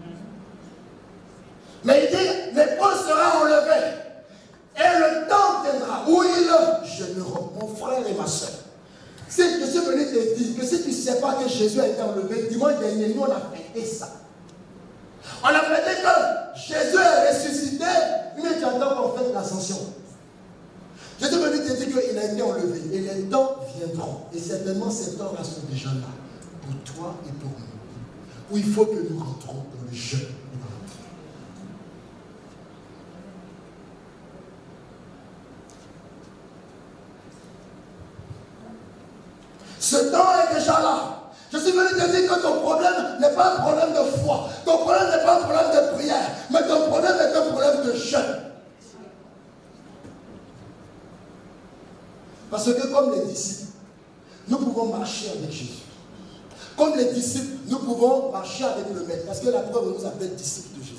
Speaker 1: Mais il dit l'époux sera enlevé. Et le temps viendra où ils jeûneront. Mon frère et ma soeur, si je suis venu te dire que si tu ne sais pas que Jésus a été enlevé, dimanche dernier, nous on a fêté ça. On a fêté que Jésus est ressuscité, mais tu attends qu'on fête l'ascension. Je suis venu te dire qu'il a été enlevé. Et les temps viendront. Et certainement ces temps-là sont déjà là. Pour toi et pour nous. Où il faut que nous rentrons dans le jeûne. Ce temps est déjà là. Je suis venu te dire que ton problème n'est pas un problème de foi. Ton problème n'est pas un problème de prière. Mais ton problème est un problème de jeûne. Parce que comme les disciples, nous pouvons marcher avec Jésus. Comme les disciples, nous pouvons marcher avec le Maître. Parce que la preuve nous appelle disciples de Jésus.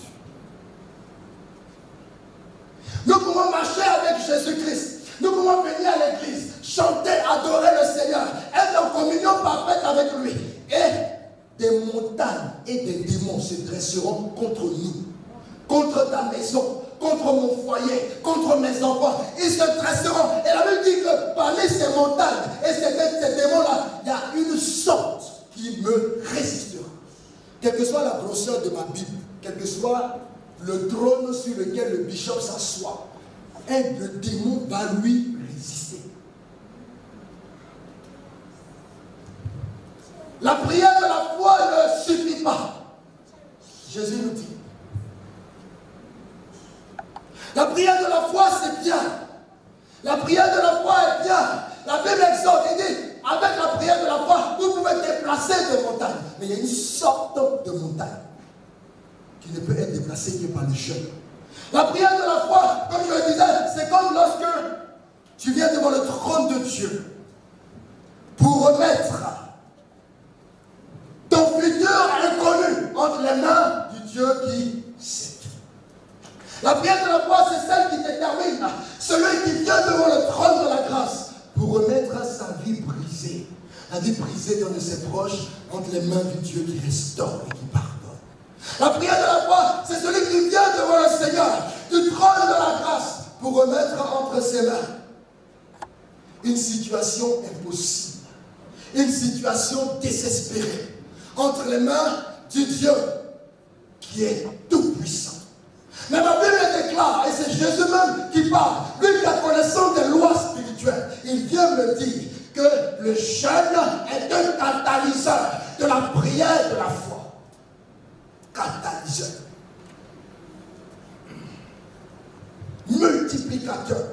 Speaker 1: Nous pouvons marcher avec Jésus-Christ. Nous pouvons venir à l'église, chanter, adorer le Seigneur, être en communion parfaite avec lui. Et des montagnes et des démons se dresseront contre nous, contre ta maison, contre mon foyer, contre mes enfants. Ils se dresseront. Et la Bible dit que parmi ces montagnes et ces, ces démons-là, il y a une sorte qui me résistera. Quelle que soit la grosseur de ma Bible, quel que soit le trône sur lequel le bishop s'assoit, un le démon va lui résister. La prière de la foi ne suffit pas. Jésus nous dit. La prière de la foi, c'est bien. La prière de la foi est bien. La Bible exhorte et dit, avec la prière de la foi, vous pouvez déplacer des montagnes. Mais il y a une sorte de montagne qui ne peut être déplacée que par le jeûne. La prière de la foi, comme je le disais, c'est comme lorsque tu viens devant le trône de Dieu pour remettre ton futur inconnu entre les mains du Dieu qui sait. La prière de la foi, c'est celle qui détermine celui qui vient devant le trône de la grâce pour remettre sa vie brisée, la vie brisée d'un de ses proches entre les mains du Dieu qui restaure et qui pardonne. La prière de la foi, c'est celui qui vient devant le Seigneur du trône de la grâce pour remettre entre ses mains une situation impossible, une situation désespérée entre les mains du Dieu qui est tout-puissant. Mais ma Bible déclare, et c'est Jésus même qui parle, lui qui a connaissance des lois spirituelles, il vient me dire que le jeûne est un catalyseur de la prière de la foi. Catalyseur. Multiplicateur.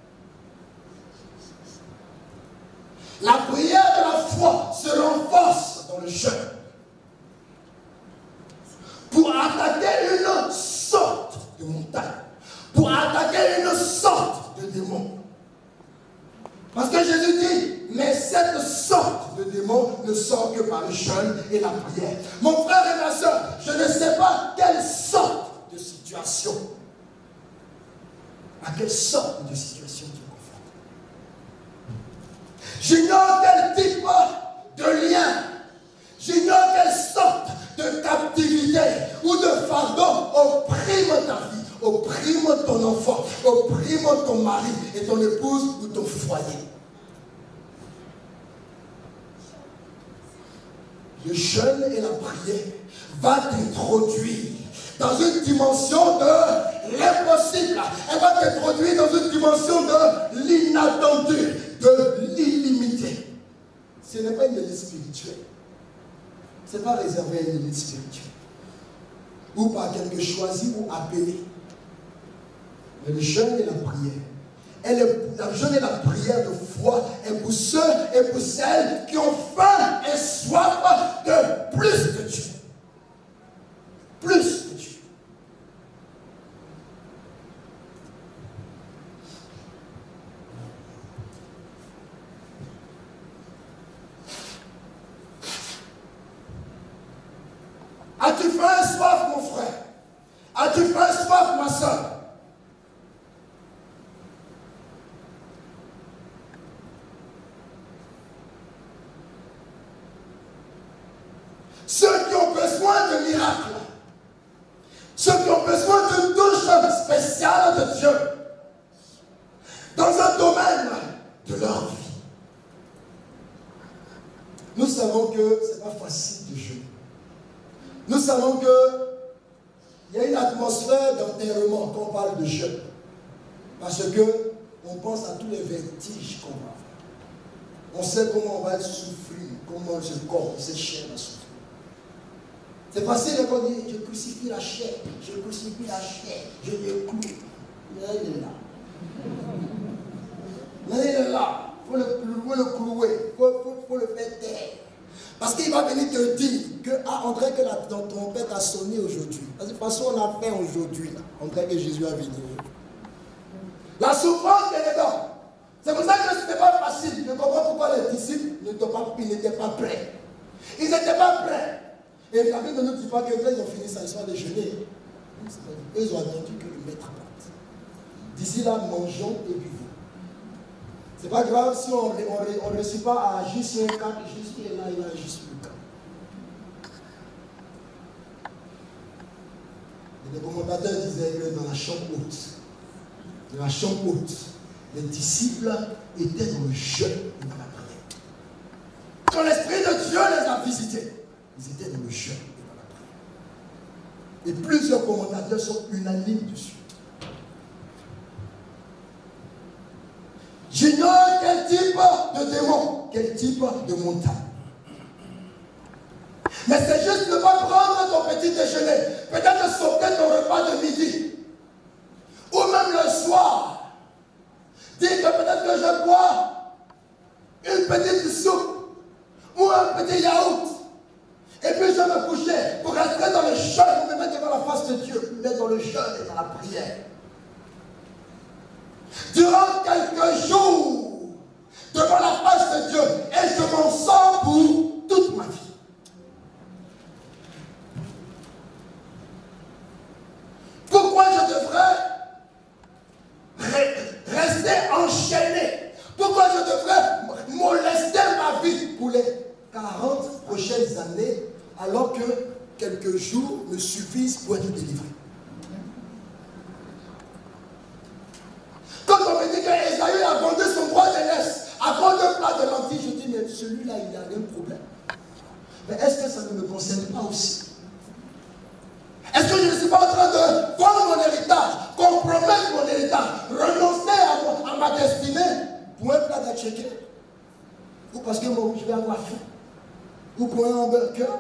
Speaker 1: La prière de la foi se renforce dans le jeûne pour attaquer une sorte de montagne, pour attaquer une sorte de démon. Parce que Jésus dit, mais cette sorte de démon ne sort que par le jeûne et la prière. Mon frère et ma soeur, je ne sais pas quelle sorte de situation, à quelle sorte de situation tu es confronté. J'ignore quel type de lien, j'ignore quelle sorte de captivité ou de fardeau opprime ta vie, opprime ton enfant, opprime ton mari et ton épouse ou ton foyer. Le jeûne et la prière va t'introduire dans une dimension de l'impossible. Elle va t'introduire dans une dimension de l'inattendu, de l'illimité. Ce n'est pas une élite spirituelle. Ce n'est pas réservé à une élite spirituelle. Ou par quelqu'un choisi ou appelé. Mais le jeûne et la prière. Et le, la jeûne et la prière de foi est pour ceux et pour celles qui ont faim et soif de plus de Dieu. Plus de Dieu. As-tu faim et soif, mon frère? As-tu faim et soif, ma soeur? Ceux qui ont besoin de miracles, ceux qui ont besoin d'une touche spéciale de Dieu dans un domaine de leur vie. Nous savons que ce n'est pas facile de jeûner. Nous savons qu'il y a une atmosphère d'enterrement quand on parle de jeûne. Parce qu'on pense à tous les vertiges qu'on va faire. On sait comment on va souffrir, comment ce corps, cette chair va souffrir. C'est facile quand on dit, je crucifie la chair, je crucifie la chair, je le cloue. Mais il est là. Mais il est là. Il faut le, faut le clouer, il faut, faut, faut le faire taire. Parce qu'il va venir te dire que, ah, on dirait que la, ton trompette a sonné aujourd'hui. Parce que de toute façon, on a fait aujourd'hui. On dirait que Jésus a venu aujourd'hui. La souffrance est dedans. C'est pour ça que ce n'était pas facile. Je comprends pourquoi les disciples n'étaient pas, pas prêts. Ils n'étaient pas prêts. Et la Bible ne nous dit pas que quand ils ont fini ça, ils sont allés jeûner. Ils ont attendu que le maître parte. D'ici là, mangeons et buvons. C'est pas grave si on ne réussit pas à agir sur un cas, juste et là, il a agi sur le cas. Et les commentateurs disaient que dans la chambre haute, dans la chambre haute, les disciples étaient dans le jeûne et dans la prière. Quand l'Esprit de Dieu les a visités, ils étaient dans le jeûne et dans la prière. Et plusieurs commentateurs sont unanimes dessus. J'ignore quel type de démon, quel type de montagne. Mais c'est juste ne pas prendre ton petit déjeuner, peut-être sauter ton repas de midi, ou même le soir. Dire que peut-être que je bois une petite soupe ou un petit yaourt, et puis je me coucher pour rentrer dans le jeûne, pour me mettre devant la face de Dieu, me mettre dans le jeûne et dans la prière. Durant quelques jours, devant la face de Dieu, et je m'en sors pour toute ma vie. Pourquoi je devrais rester enchaîné? Pourquoi je devrais molester ma vie pour les quarante prochaines années alors que quelques jours me suffisent pour être délivré? Quand on me dit que Esaü a vendu son droit d'aînesse à cause d'un plat de lentilles, je dis, mais celui-là, il a un problème. Mais est-ce que ça ne me concerne pas aussi? Est-ce que je ne suis pas en train de vendre mon héritage, compromettre mon héritage, renoncer à, mon, à ma destinée pour un plat d'atchéké? Ou parce que moi, je vais avoir faim? Ou pour un hamburger?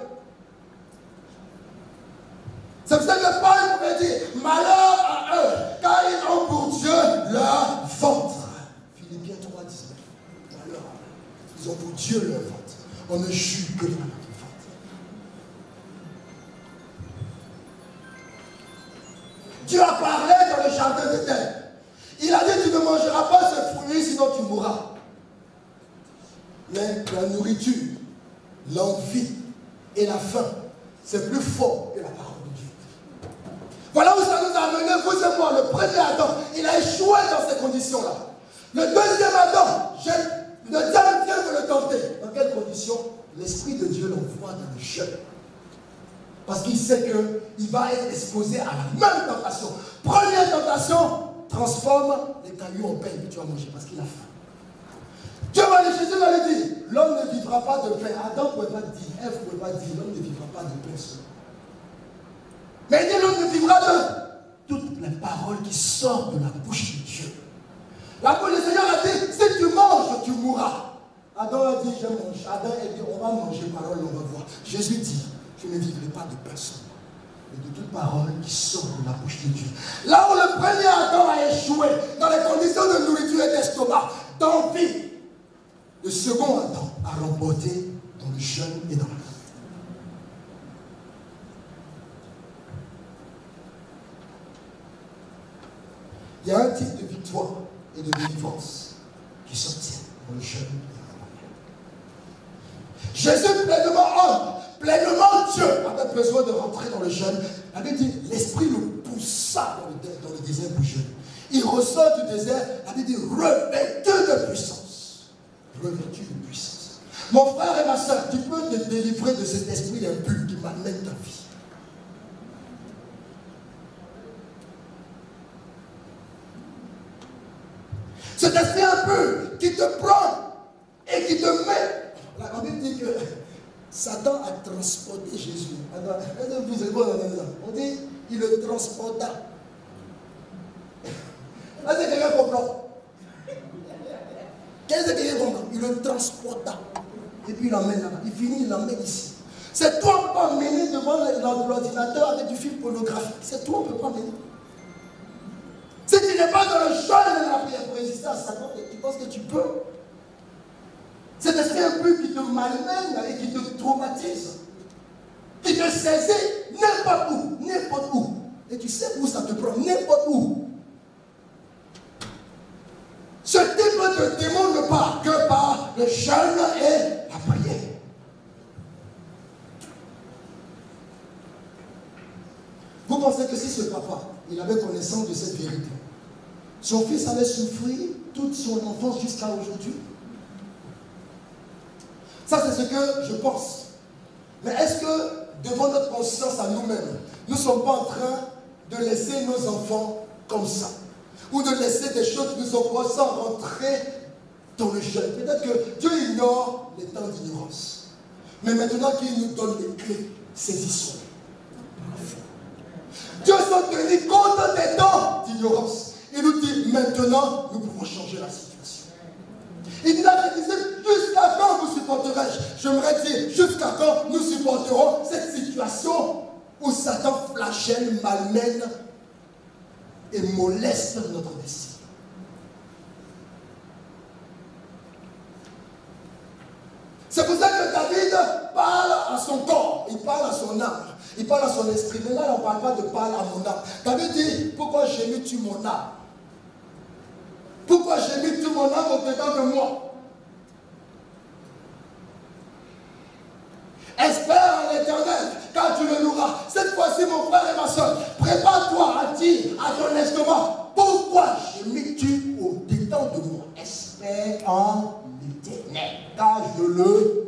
Speaker 1: C'est pour ça que Paul pouvait dire, malheur à eux, car ils ont pour Dieu leur ventre. Philippiens trois, dix-neuf. Malheur à eux, ils ont pour Dieu leur ventre. On ne jure que de la ventre. Dieu a parlé dans le jardin d'Éden. Il a dit, tu ne mangeras pas ce fruit, sinon tu mourras. Mais la nourriture, l'envie et la faim, c'est plus fort que la parole. Voilà où ça nous a amené, vous et moi. Le premier Adam, il a échoué dans ces conditions-là. Le deuxième Adam, je, le diable vient de le tenter. Dans quelles conditions? L'Esprit de Dieu l'envoie dans le jeûne. Parce qu'il sait qu'il va être exposé à la même tentation. Première tentation, transforme les cailloux en pain et puis tu vas manger parce qu'il a faim. Dieu va aller, Jésus va lui dire, l'homme ne vivra pas de pain. Adam ne pouvait pas dire, Ève ne pouvait pas dire, l'homme ne vivra pas de pain seul. Mais il dit, l'homme ne vivra de toutes les paroles qui sortent de la bouche de Dieu. La bouche du Seigneur a dit, si tu manges, tu mourras. Adam a dit, je mange. Adam a dit, on va manger parole, on va voir. Jésus dit, je ne vivrai pas de personne, mais de toute parole qui sort de la bouche de Dieu. Là où le premier Adam a échoué, dans les conditions de nourriture et d'estomac, d'envie, le second Adam a remporté dans le jeûne et dans la prière. Il y a un type de victoire et de délivrance qui s'obtient dans le jeûne et dans la prière. Jésus, pleinement homme, pleinement Dieu, avait besoin de rentrer dans le jeûne. La Bible dit, l'Esprit le poussa dans le, dans le désert pour jeûner. Il ressort du désert, la Bible dit, revêtu de puissance. Revêtu de puissance. Mon frère et ma soeur, tu peux te délivrer de cet esprit impur qui m'amène ta vie. Cet esprit impur qui te prend et qui te met. La Bible dit que Satan a transporté Jésus. On dit, il le transporta. Là, c'est quelqu'un comprend. Qu'est-ce que quelqu'un comprend? Il le transporta. Et puis il l'emmène là-bas. Il finit, il l'emmène ici. C'est toi, on peut pas emmener devant l'ordinateur avec du film pornographique. C'est toi, on ne peut pas emmener. Si tu n'es pas dans le jeûne de la prière pour résister à Satan, tu penses que tu peux? Cet esprit impur qui te malmène et qui te traumatise, qui te saisit n'importe où, n'importe où. Et tu sais où ça te prend, n'importe où. Ce type de démon ne part que par le jeûne et la prière. pensais que si ce papa, il avait connaissance de cette vérité, son fils allait souffrir toute son enfance jusqu'à aujourd'hui. Ça, c'est ce que je pense. Mais est-ce que, devant notre conscience à nous-mêmes, nous ne sommes pas en train de laisser nos enfants comme ça? Ou de laisser des choses qui nous sont pas sans rentrer dans le jeûne? Peut-être que Dieu ignore les temps d'ignorance. Mais maintenant qu'il nous donne les clés, saisissons-les. Dieu s'en tenait compte des temps d'ignorance. Il nous dit, maintenant, nous pouvons changer la situation. Il dit là, je disais, jusqu'à quand vous supporterai-je? J'aimerais dire, jusqu'à quand nous supporterons cette situation où Satan flagelle, malmène et moleste notre destin. C'est pour ça que David parle à son corps, il parle à son âme, il parle à son esprit. Mais là, on ne parle pas de parler à mon âme. David dit, pourquoi gémis-tu mon âme? Pourquoi gémis-tu mon âme au-dedans de moi? Espère en l'Éternel, car tu le loueras. Cette fois-ci, mon frère et ma soeur, prépare-toi à dire à ton estomac, pourquoi gémis-tu au-dedans de moi? Espère en l'Éternel, car je le louerai.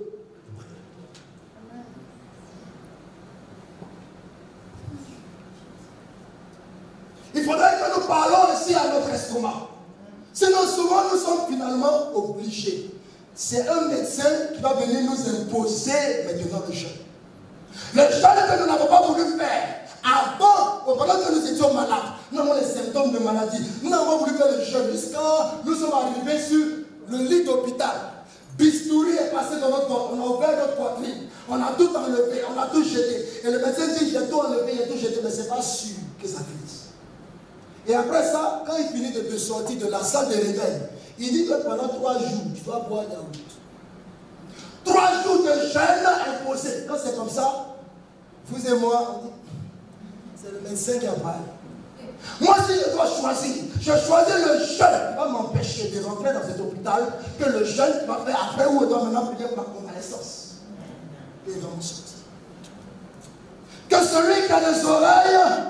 Speaker 1: Il faudrait que nous parlons aussi à notre estomac. Sinon, souvent, nous sommes finalement obligés. C'est un médecin qui va venir nous imposer maintenant le jeûne. Le jeûne que nous n'avons pas voulu faire avant, pendant que nous étions malades, nous avons les symptômes de maladie. Nous n'avons pas voulu faire le jeûne jusqu'à nous sommes arrivés sur le lit d'hôpital. Bistouri est passé dans notre ventre, on a ouvert notre poitrine, on a tout enlevé, on a tout jeté. Et le médecin dit, j'ai tout enlevé, j'ai tout jeté, mais ce n'est pas sûr que ça finisse. Et après ça, quand il finit de, de sortir de la salle de réveil, il dit que pendant trois jours, tu vas boire yaourt. Trois jours de jeûne imposé. Quand c'est comme ça, vous et moi, on dit, c'est le médecin qui a parlé. Moi, si je dois choisir, je choisis le jeûne qui va m'empêcher de rentrer dans cet hôpital, que le jeûne qui va faire après où je dois maintenant prier ma convalescence. Et il va me sortir. Que celui qui a des oreilles,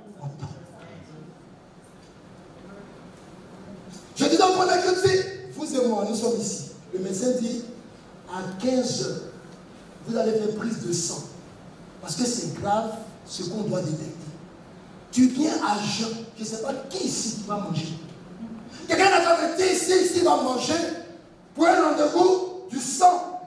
Speaker 1: je dis donc, on a que dit, vous et moi, nous sommes ici. Le médecin dit, à quinze heures, vous allez faire prise de sang. Parce que c'est grave ce qu'on doit détecter. Tu viens à jeun, je ne sais pas qui ici va manger. Quelqu'un n'a pas été ici, ici va manger pour un rendez-vous du sang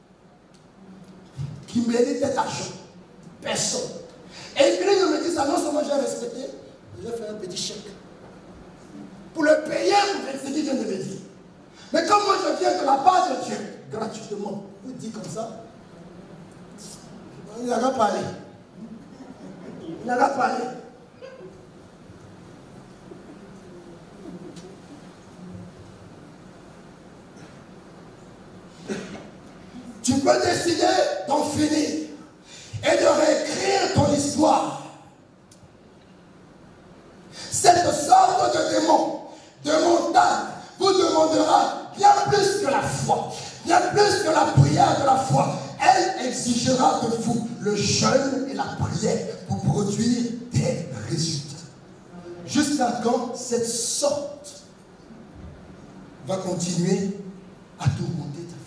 Speaker 1: qui mérite d'être à jeun. Personne. Et puis il me dit ça, non seulement j'ai respecté, je vais faire un petit chèque. Pour le payer pour ce qu'il vient de me dire. Mais comme moi je viens de la part de Dieu, gratuitement, vous dites comme ça, il n'a pas parlé. Il n'a pas parlé. Tu peux décider d'en finir et de réécrire ton histoire. Cette sorte de démon, de montagne, vous demandera bien plus que la foi, bien plus que la prière de la foi. Elle exigera de vous le jeûne et la prière pour produire des résultats. Jusqu'à quand cette sorte va continuer à tourmenter ta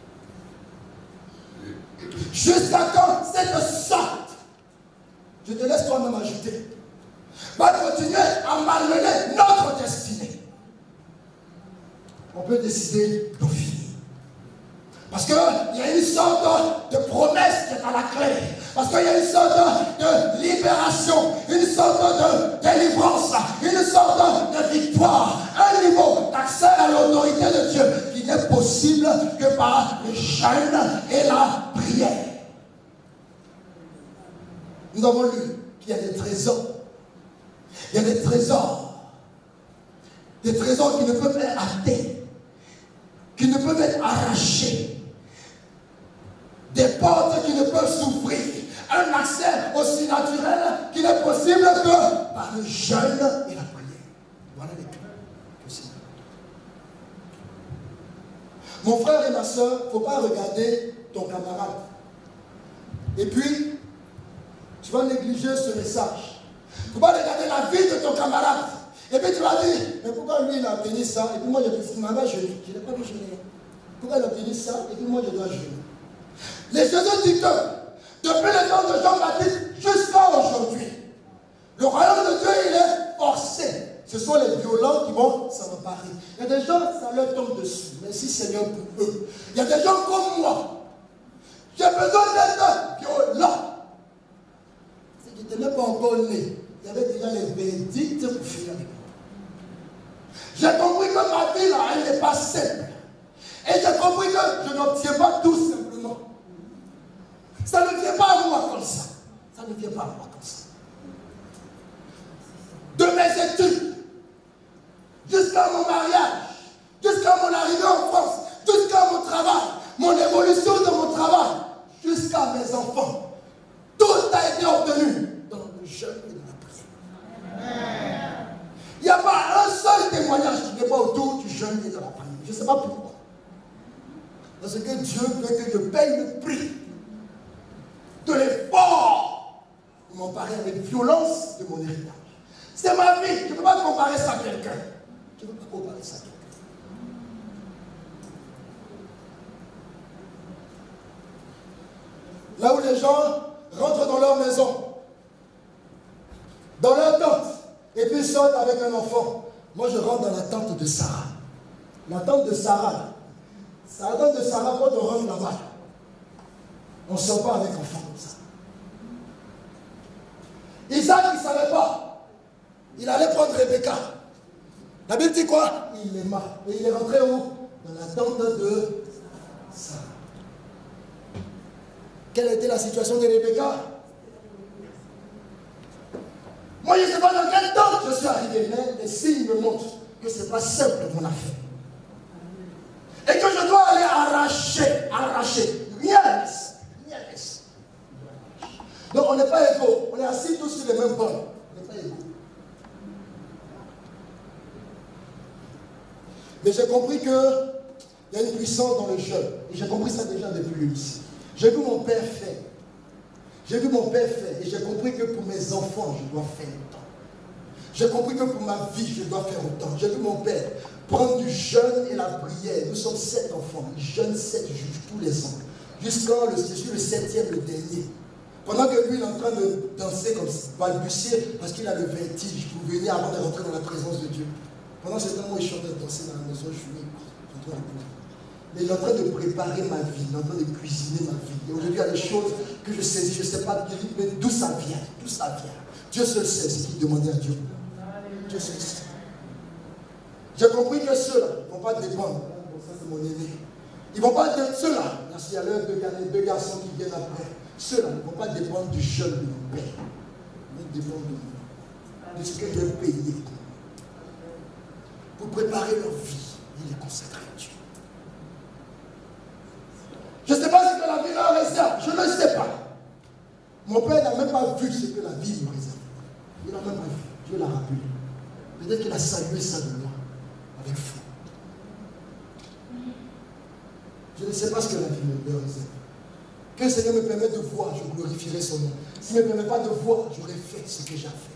Speaker 1: vie? Jusqu'à quand cette sorte, je te laisse toi-même ajouter, va continuer à malmener notre destinée? On peut décider d'en finir. Parce qu'il y a une sorte de promesse qui est à la clé. Parce qu'il y a une sorte de libération, une sorte de délivrance, une sorte de victoire, un niveau d'accès à l'autorité de Dieu qui n'est possible que par le jeûne et la prière. Nous avons lu qu'il y a des trésors. Il y a des trésors. Des trésors qui ne peuvent être atteints, qui ne peuvent être arrachés. Des portes qui ne peuvent s'ouvrir. Un accès aussi naturel qu'il est possible que par le jeûne et la prière. Voilà les clés que c'est. Mon frère et ma soeur, il ne faut pas regarder ton camarade. Et puis, tu vas négliger ce message. ne faut pas regarder la vie de ton camarade. Et puis tu vas dire, mais pourquoi lui il a obtenu ça? Et puis moi je m'en vais jeûner. Je n'ai pas vu jeûner. Pourquoi il a obtenu ça? Et puis moi je dois jeûner. Les Jésus dit que depuis le temps de Jean-Baptiste jusqu'à aujourd'hui, le royaume de Dieu il est forcé. Ce sont les violents qui vont s'en emparer. Il y a des gens, ça leur tombe dessus. Merci Seigneur pour eux. Il y a des gens comme moi. J'ai besoin d'être violent. Si tu n'étais même pas encore né, il y avait déjà les bénédicts pour finir avec moi. J'ai compris que ma vie là, elle n'est pas simple. Et j'ai compris que je n'obtiens pas tout simplement. Ça ne vient pas à moi comme ça. Ça ne vient pas à moi comme ça. De mes études, jusqu'à mon mariage, jusqu'à mon arrivée en France, jusqu'à mon travail, mon évolution de mon travail, jusqu'à mes enfants, tout a été obtenu dans le jeûne et dans la prière. Il n'y a pas un seul témoignage qui n'est pas autour du jeûne et de la prière. Je ne sais pas pourquoi. Parce que Dieu veut que je paye le prix de l'effort pour m'emparer avec violence de mon héritage. C'est ma vie. Je ne peux pas comparer ça à quelqu'un. Je ne peux pas comparer ça à quelqu'un. Là où les gens rentrent dans leur maison, dans leur tente, et puis sortent avec un enfant. Moi, je rentre dans la tente de Sarah. La tente de Sarah. La tente de Sarah, quand on rentre là-bas, on ne sort pas avec enfant comme ça. Isaac, il ne savait pas. Il allait prendre Rebecca. La Bible dit quoi? Il l'aima. Et il est rentré où? Dans la tente de Sarah. Quelle était la situation de Rebecca? Moi, je ne sais pas dans quel temps je suis arrivé, mais les signes me montrent que ce n'est pas simple mon affaire. Et que je dois aller arracher, arracher. Rien ne laisse. Rien ne laisse. Donc, on n'est pas égaux. On est assis tous sur les mêmes bancs. On n'est pas égaux. Mais j'ai compris qu'il y a une puissance dans le jeûne. Et j'ai compris ça déjà depuis le lycée. J'ai vu mon père faire. J'ai vu mon père faire. Et j'ai compris que pour mes enfants, je dois faire autant. J'ai compris que pour ma vie, je dois faire autant. J'ai vu mon père prendre du jeûne et la prière. Nous sommes sept enfants. Il jeûne sept jours tous les ans. Jusqu'à le, je suis le septième, le dernier. Pendant que lui, il est en train de danser comme ça, balbutier, parce qu'il a le vertige pour venir avant de rentrer dans la présence de Dieu. Pendant ce temps, moi, je suis en train de danser dans la maison, je suis en train de pleurer. Mais il est en train de préparer ma vie, il est en train de cuisiner ma vie. Et aujourd'hui, il y a des choses que je saisis, je ne sais pas d'où ça vient, d'où ça vient. Dieu seul sait ce qu'il demandait à Dieu. Dieu seul sait. J'ai compris que ceux-là ne vont pas dépendre. Bon, ça, c'est mon aîné. Ils ne vont pas dépendre. Ceux-là, il y a deux, deux garçons qui viennent après. Ceux-là ne vont pas dépendre du jeûne de mon père. Ils dépendent de moi. De ce que je vais payer pour préparer leur vie et les consacrer à Dieu. Je ne sais pas ce que la vie leur réserve. Je ne sais pas. Mon père n'a même pas vu ce que la vie me réserve. Il n'a même pas vu. Dieu l'a rappelé. Peut-être qu'il a salué ça de moi avec foi. Je ne sais pas ce que la vie me réserve. Que le Seigneur me permette de voir, je glorifierai son nom. S'il ne me permet pas de voir, j'aurai fait ce que j'ai fait.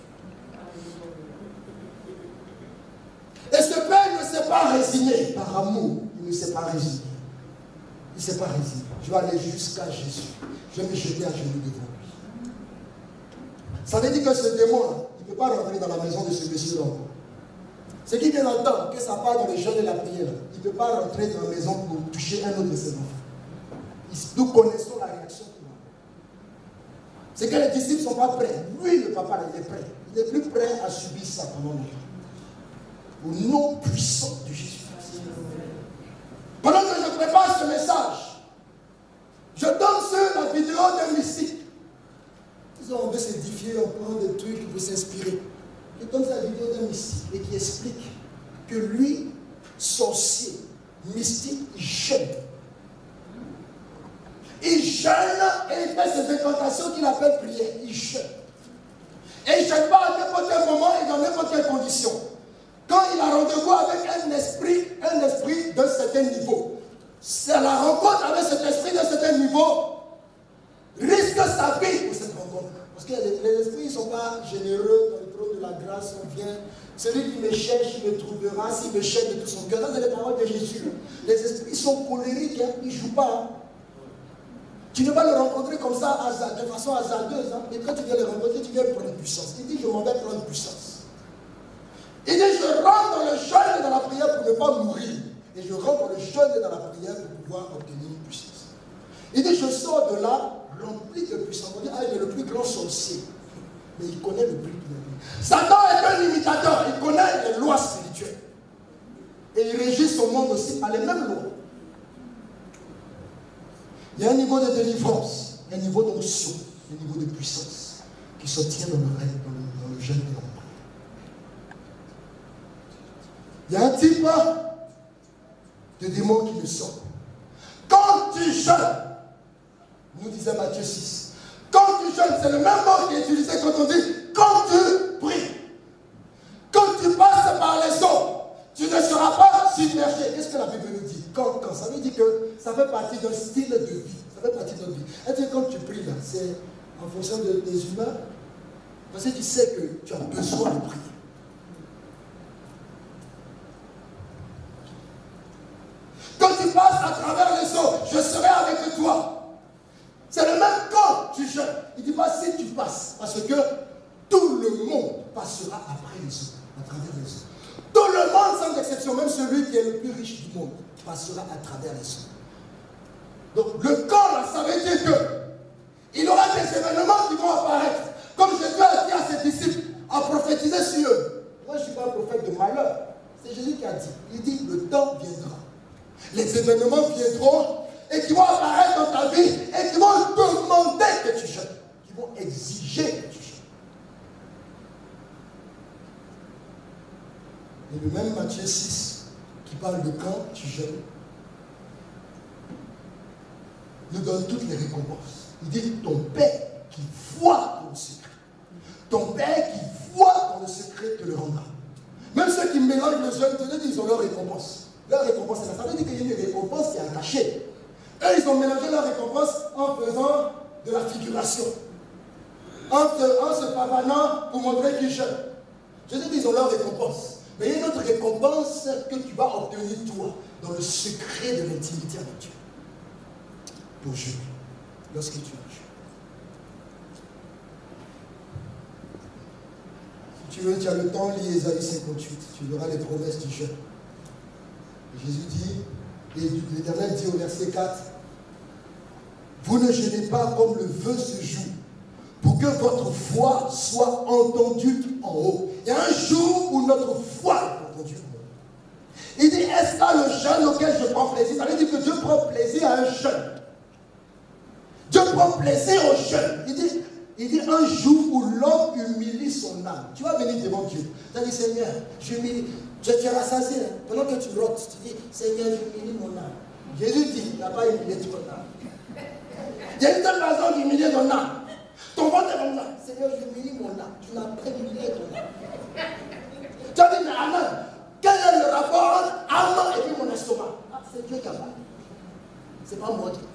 Speaker 1: Et ce Père ne s'est pas résigné par amour. Il ne s'est pas résigné. Il ne s'est pas résigné. Je vais aller jusqu'à Jésus. Je vais me jeter à genoux devant lui. Ça veut dire que ce démon-là, il ne peut pas rentrer dans la maison de ce monsieur-là. Ce qui vient d'entendre, que ça part dans le jeûne et la prière, il ne peut pas rentrer dans la maison pour toucher un autre de ses enfants. Nous connaissons la réaction qu'il a. C'est que les disciples ne sont pas prêts. Lui, le papa, il est prêt. Il est plus prêt à subir ça pendant longtemps. Au nom puissant de Jésus-Christ. Pendant que je prépare ce message, je donne sur la vidéo d'un mystique. Ils ont envie de s'édifier, on prend des trucs, on veut s'inspirer. Je donne la vidéo d'un mystique et qui explique que lui, sorcier, mystique, il jeûne. Il jeûne et il fait ses incantations qu'il appelle prière. Il jeûne. Et il ne jeûne pas à n'importe quel moment et dans n'importe quelle condition. Quand il a rendez-vous avec un esprit, un esprit d'un certain niveau, c'est la rencontre avec cet esprit d'un certain niveau risque sa vie pour cette rencontre. Parce que les, les esprits ne sont pas généreux, trône de la grâce, on vient. Celui qui me cherche, il me trouvera, s'il me cherche de tout son cœur. Ça, c'est les paroles de Jésus. Les esprits sont colériques, hein, ils ne jouent pas. Hein. Tu ne vas le rencontrer comme ça, de façon hasardeuse. Hein. Et quand tu viens le rencontrer, tu viens prendre puissance. Il dit, je m'en vais prendre puissance. Il dit, je rentre dans le jeûne et dans la prière pour ne pas mourir. Et je rentre dans le jeûne et dans la prière pour pouvoir obtenir une puissance. Il dit, je sors de là rempli de puissance. On dit, ah, il est le plus grand sorcier. Mais il connaît le plus grand. Satan est un imitateur. Il connaît les lois spirituelles. Et il régit son monde aussi par les mêmes lois. Il y a un niveau de délivrance, un niveau d'onction, un niveau de puissance qui se tient dans le règne, dans le, dans le jeûne et dans la prière. Il y a un type de démon qui le sort. Quand tu jeûnes, nous disait Matthieu six, quand tu jeûnes, c'est le même mot qui est utilisé quand on dit quand tu pries. Quand tu passes par les eaux, tu ne seras pas submergé. Qu'est-ce que la Bible nous dit? Quand, quand ça veut dire que ça fait partie d'un style de vie. Ça fait partie de notre vie. Et quand tu pries là, c'est en fonction de, des humains. Parce que tu sais que tu as besoin de prier. Quand tu passes à travers les eaux, je serai avec toi. C'est le même quand tu jeûnes. Il ne dit pas si tu passes. Parce que tout le monde passera après les eaux, à travers les eaux. Tout le monde, sans exception, même celui qui est le plus riche du monde, passera à travers les eaux. Donc le corps, là, ça veut dire que il y aura des événements qui vont apparaître. Comme Jésus a dit à ses disciples, à prophétiser sur eux. Moi, je ne suis pas un prophète de malheur. C'est Jésus qui a dit. Il dit, le temps viendra. Les événements viendront et qui vont apparaître dans ta vie et qui vont demander que tu jeûnes. Qui vont exiger que tu jeûnes. Et le même Matthieu six, qui parle de quand tu jeûnes, nous donne toutes les récompenses. Il dit, ton Père qui voit dans le secret. Ton Père qui voit dans le secret te le rendra. Même ceux qui mélangent le jeûne, ils ont leur récompense. Leur récompense, c'est là. Ça veut dire qu'il y a une récompense qui est cachée. Eux, ils ont mélangé leur récompense en faisant de la figuration. En se, en se pavanant pour montrer qu'ils jeûnent. Je dis qu'ils ont leur récompense. Mais il y a une autre récompense que tu vas obtenir toi, dans le secret de l'intimité avec Dieu. Pour jeûner, lorsque tu as jeûné. Si tu veux, tu as le temps, lis Ésaïe cinquante-huit, tu verras les promesses du jeûne. Et Jésus dit, et l'Éternel dit au verset quatre, vous ne jeûnez pas comme le vœu se joue, pour que votre foi soit entendue en haut. Il y a un jour où notre foi est entendue en haut. Il dit, est-ce là le jeûne auquel je prends plaisir? Ça veut dire que Dieu prend plaisir à un jeûne. Dieu prend plaisir au jeûne. Il dit, il dit un jour où l'homme humilie son âme. Tu vas venir devant Dieu. Tu vas dire, Seigneur, j'humilie. Je te rassasié. Pendant que tu rotes, tu dis, Seigneur, j'humilie mon âme. Jésus dit, il n'a pas humilié ton âme. Il y a une telle façon d'humilier ton âme. Ton ventre est comme ça. Seigneur, j'humilie mon âme. Tu n'as pas humilié ton âme. Tu as dit, mais Amen, quel est le rapport entre âme et puis mon estomac? Ah, c'est Dieu qui a parlé. Ce n'est pas moi qui parle.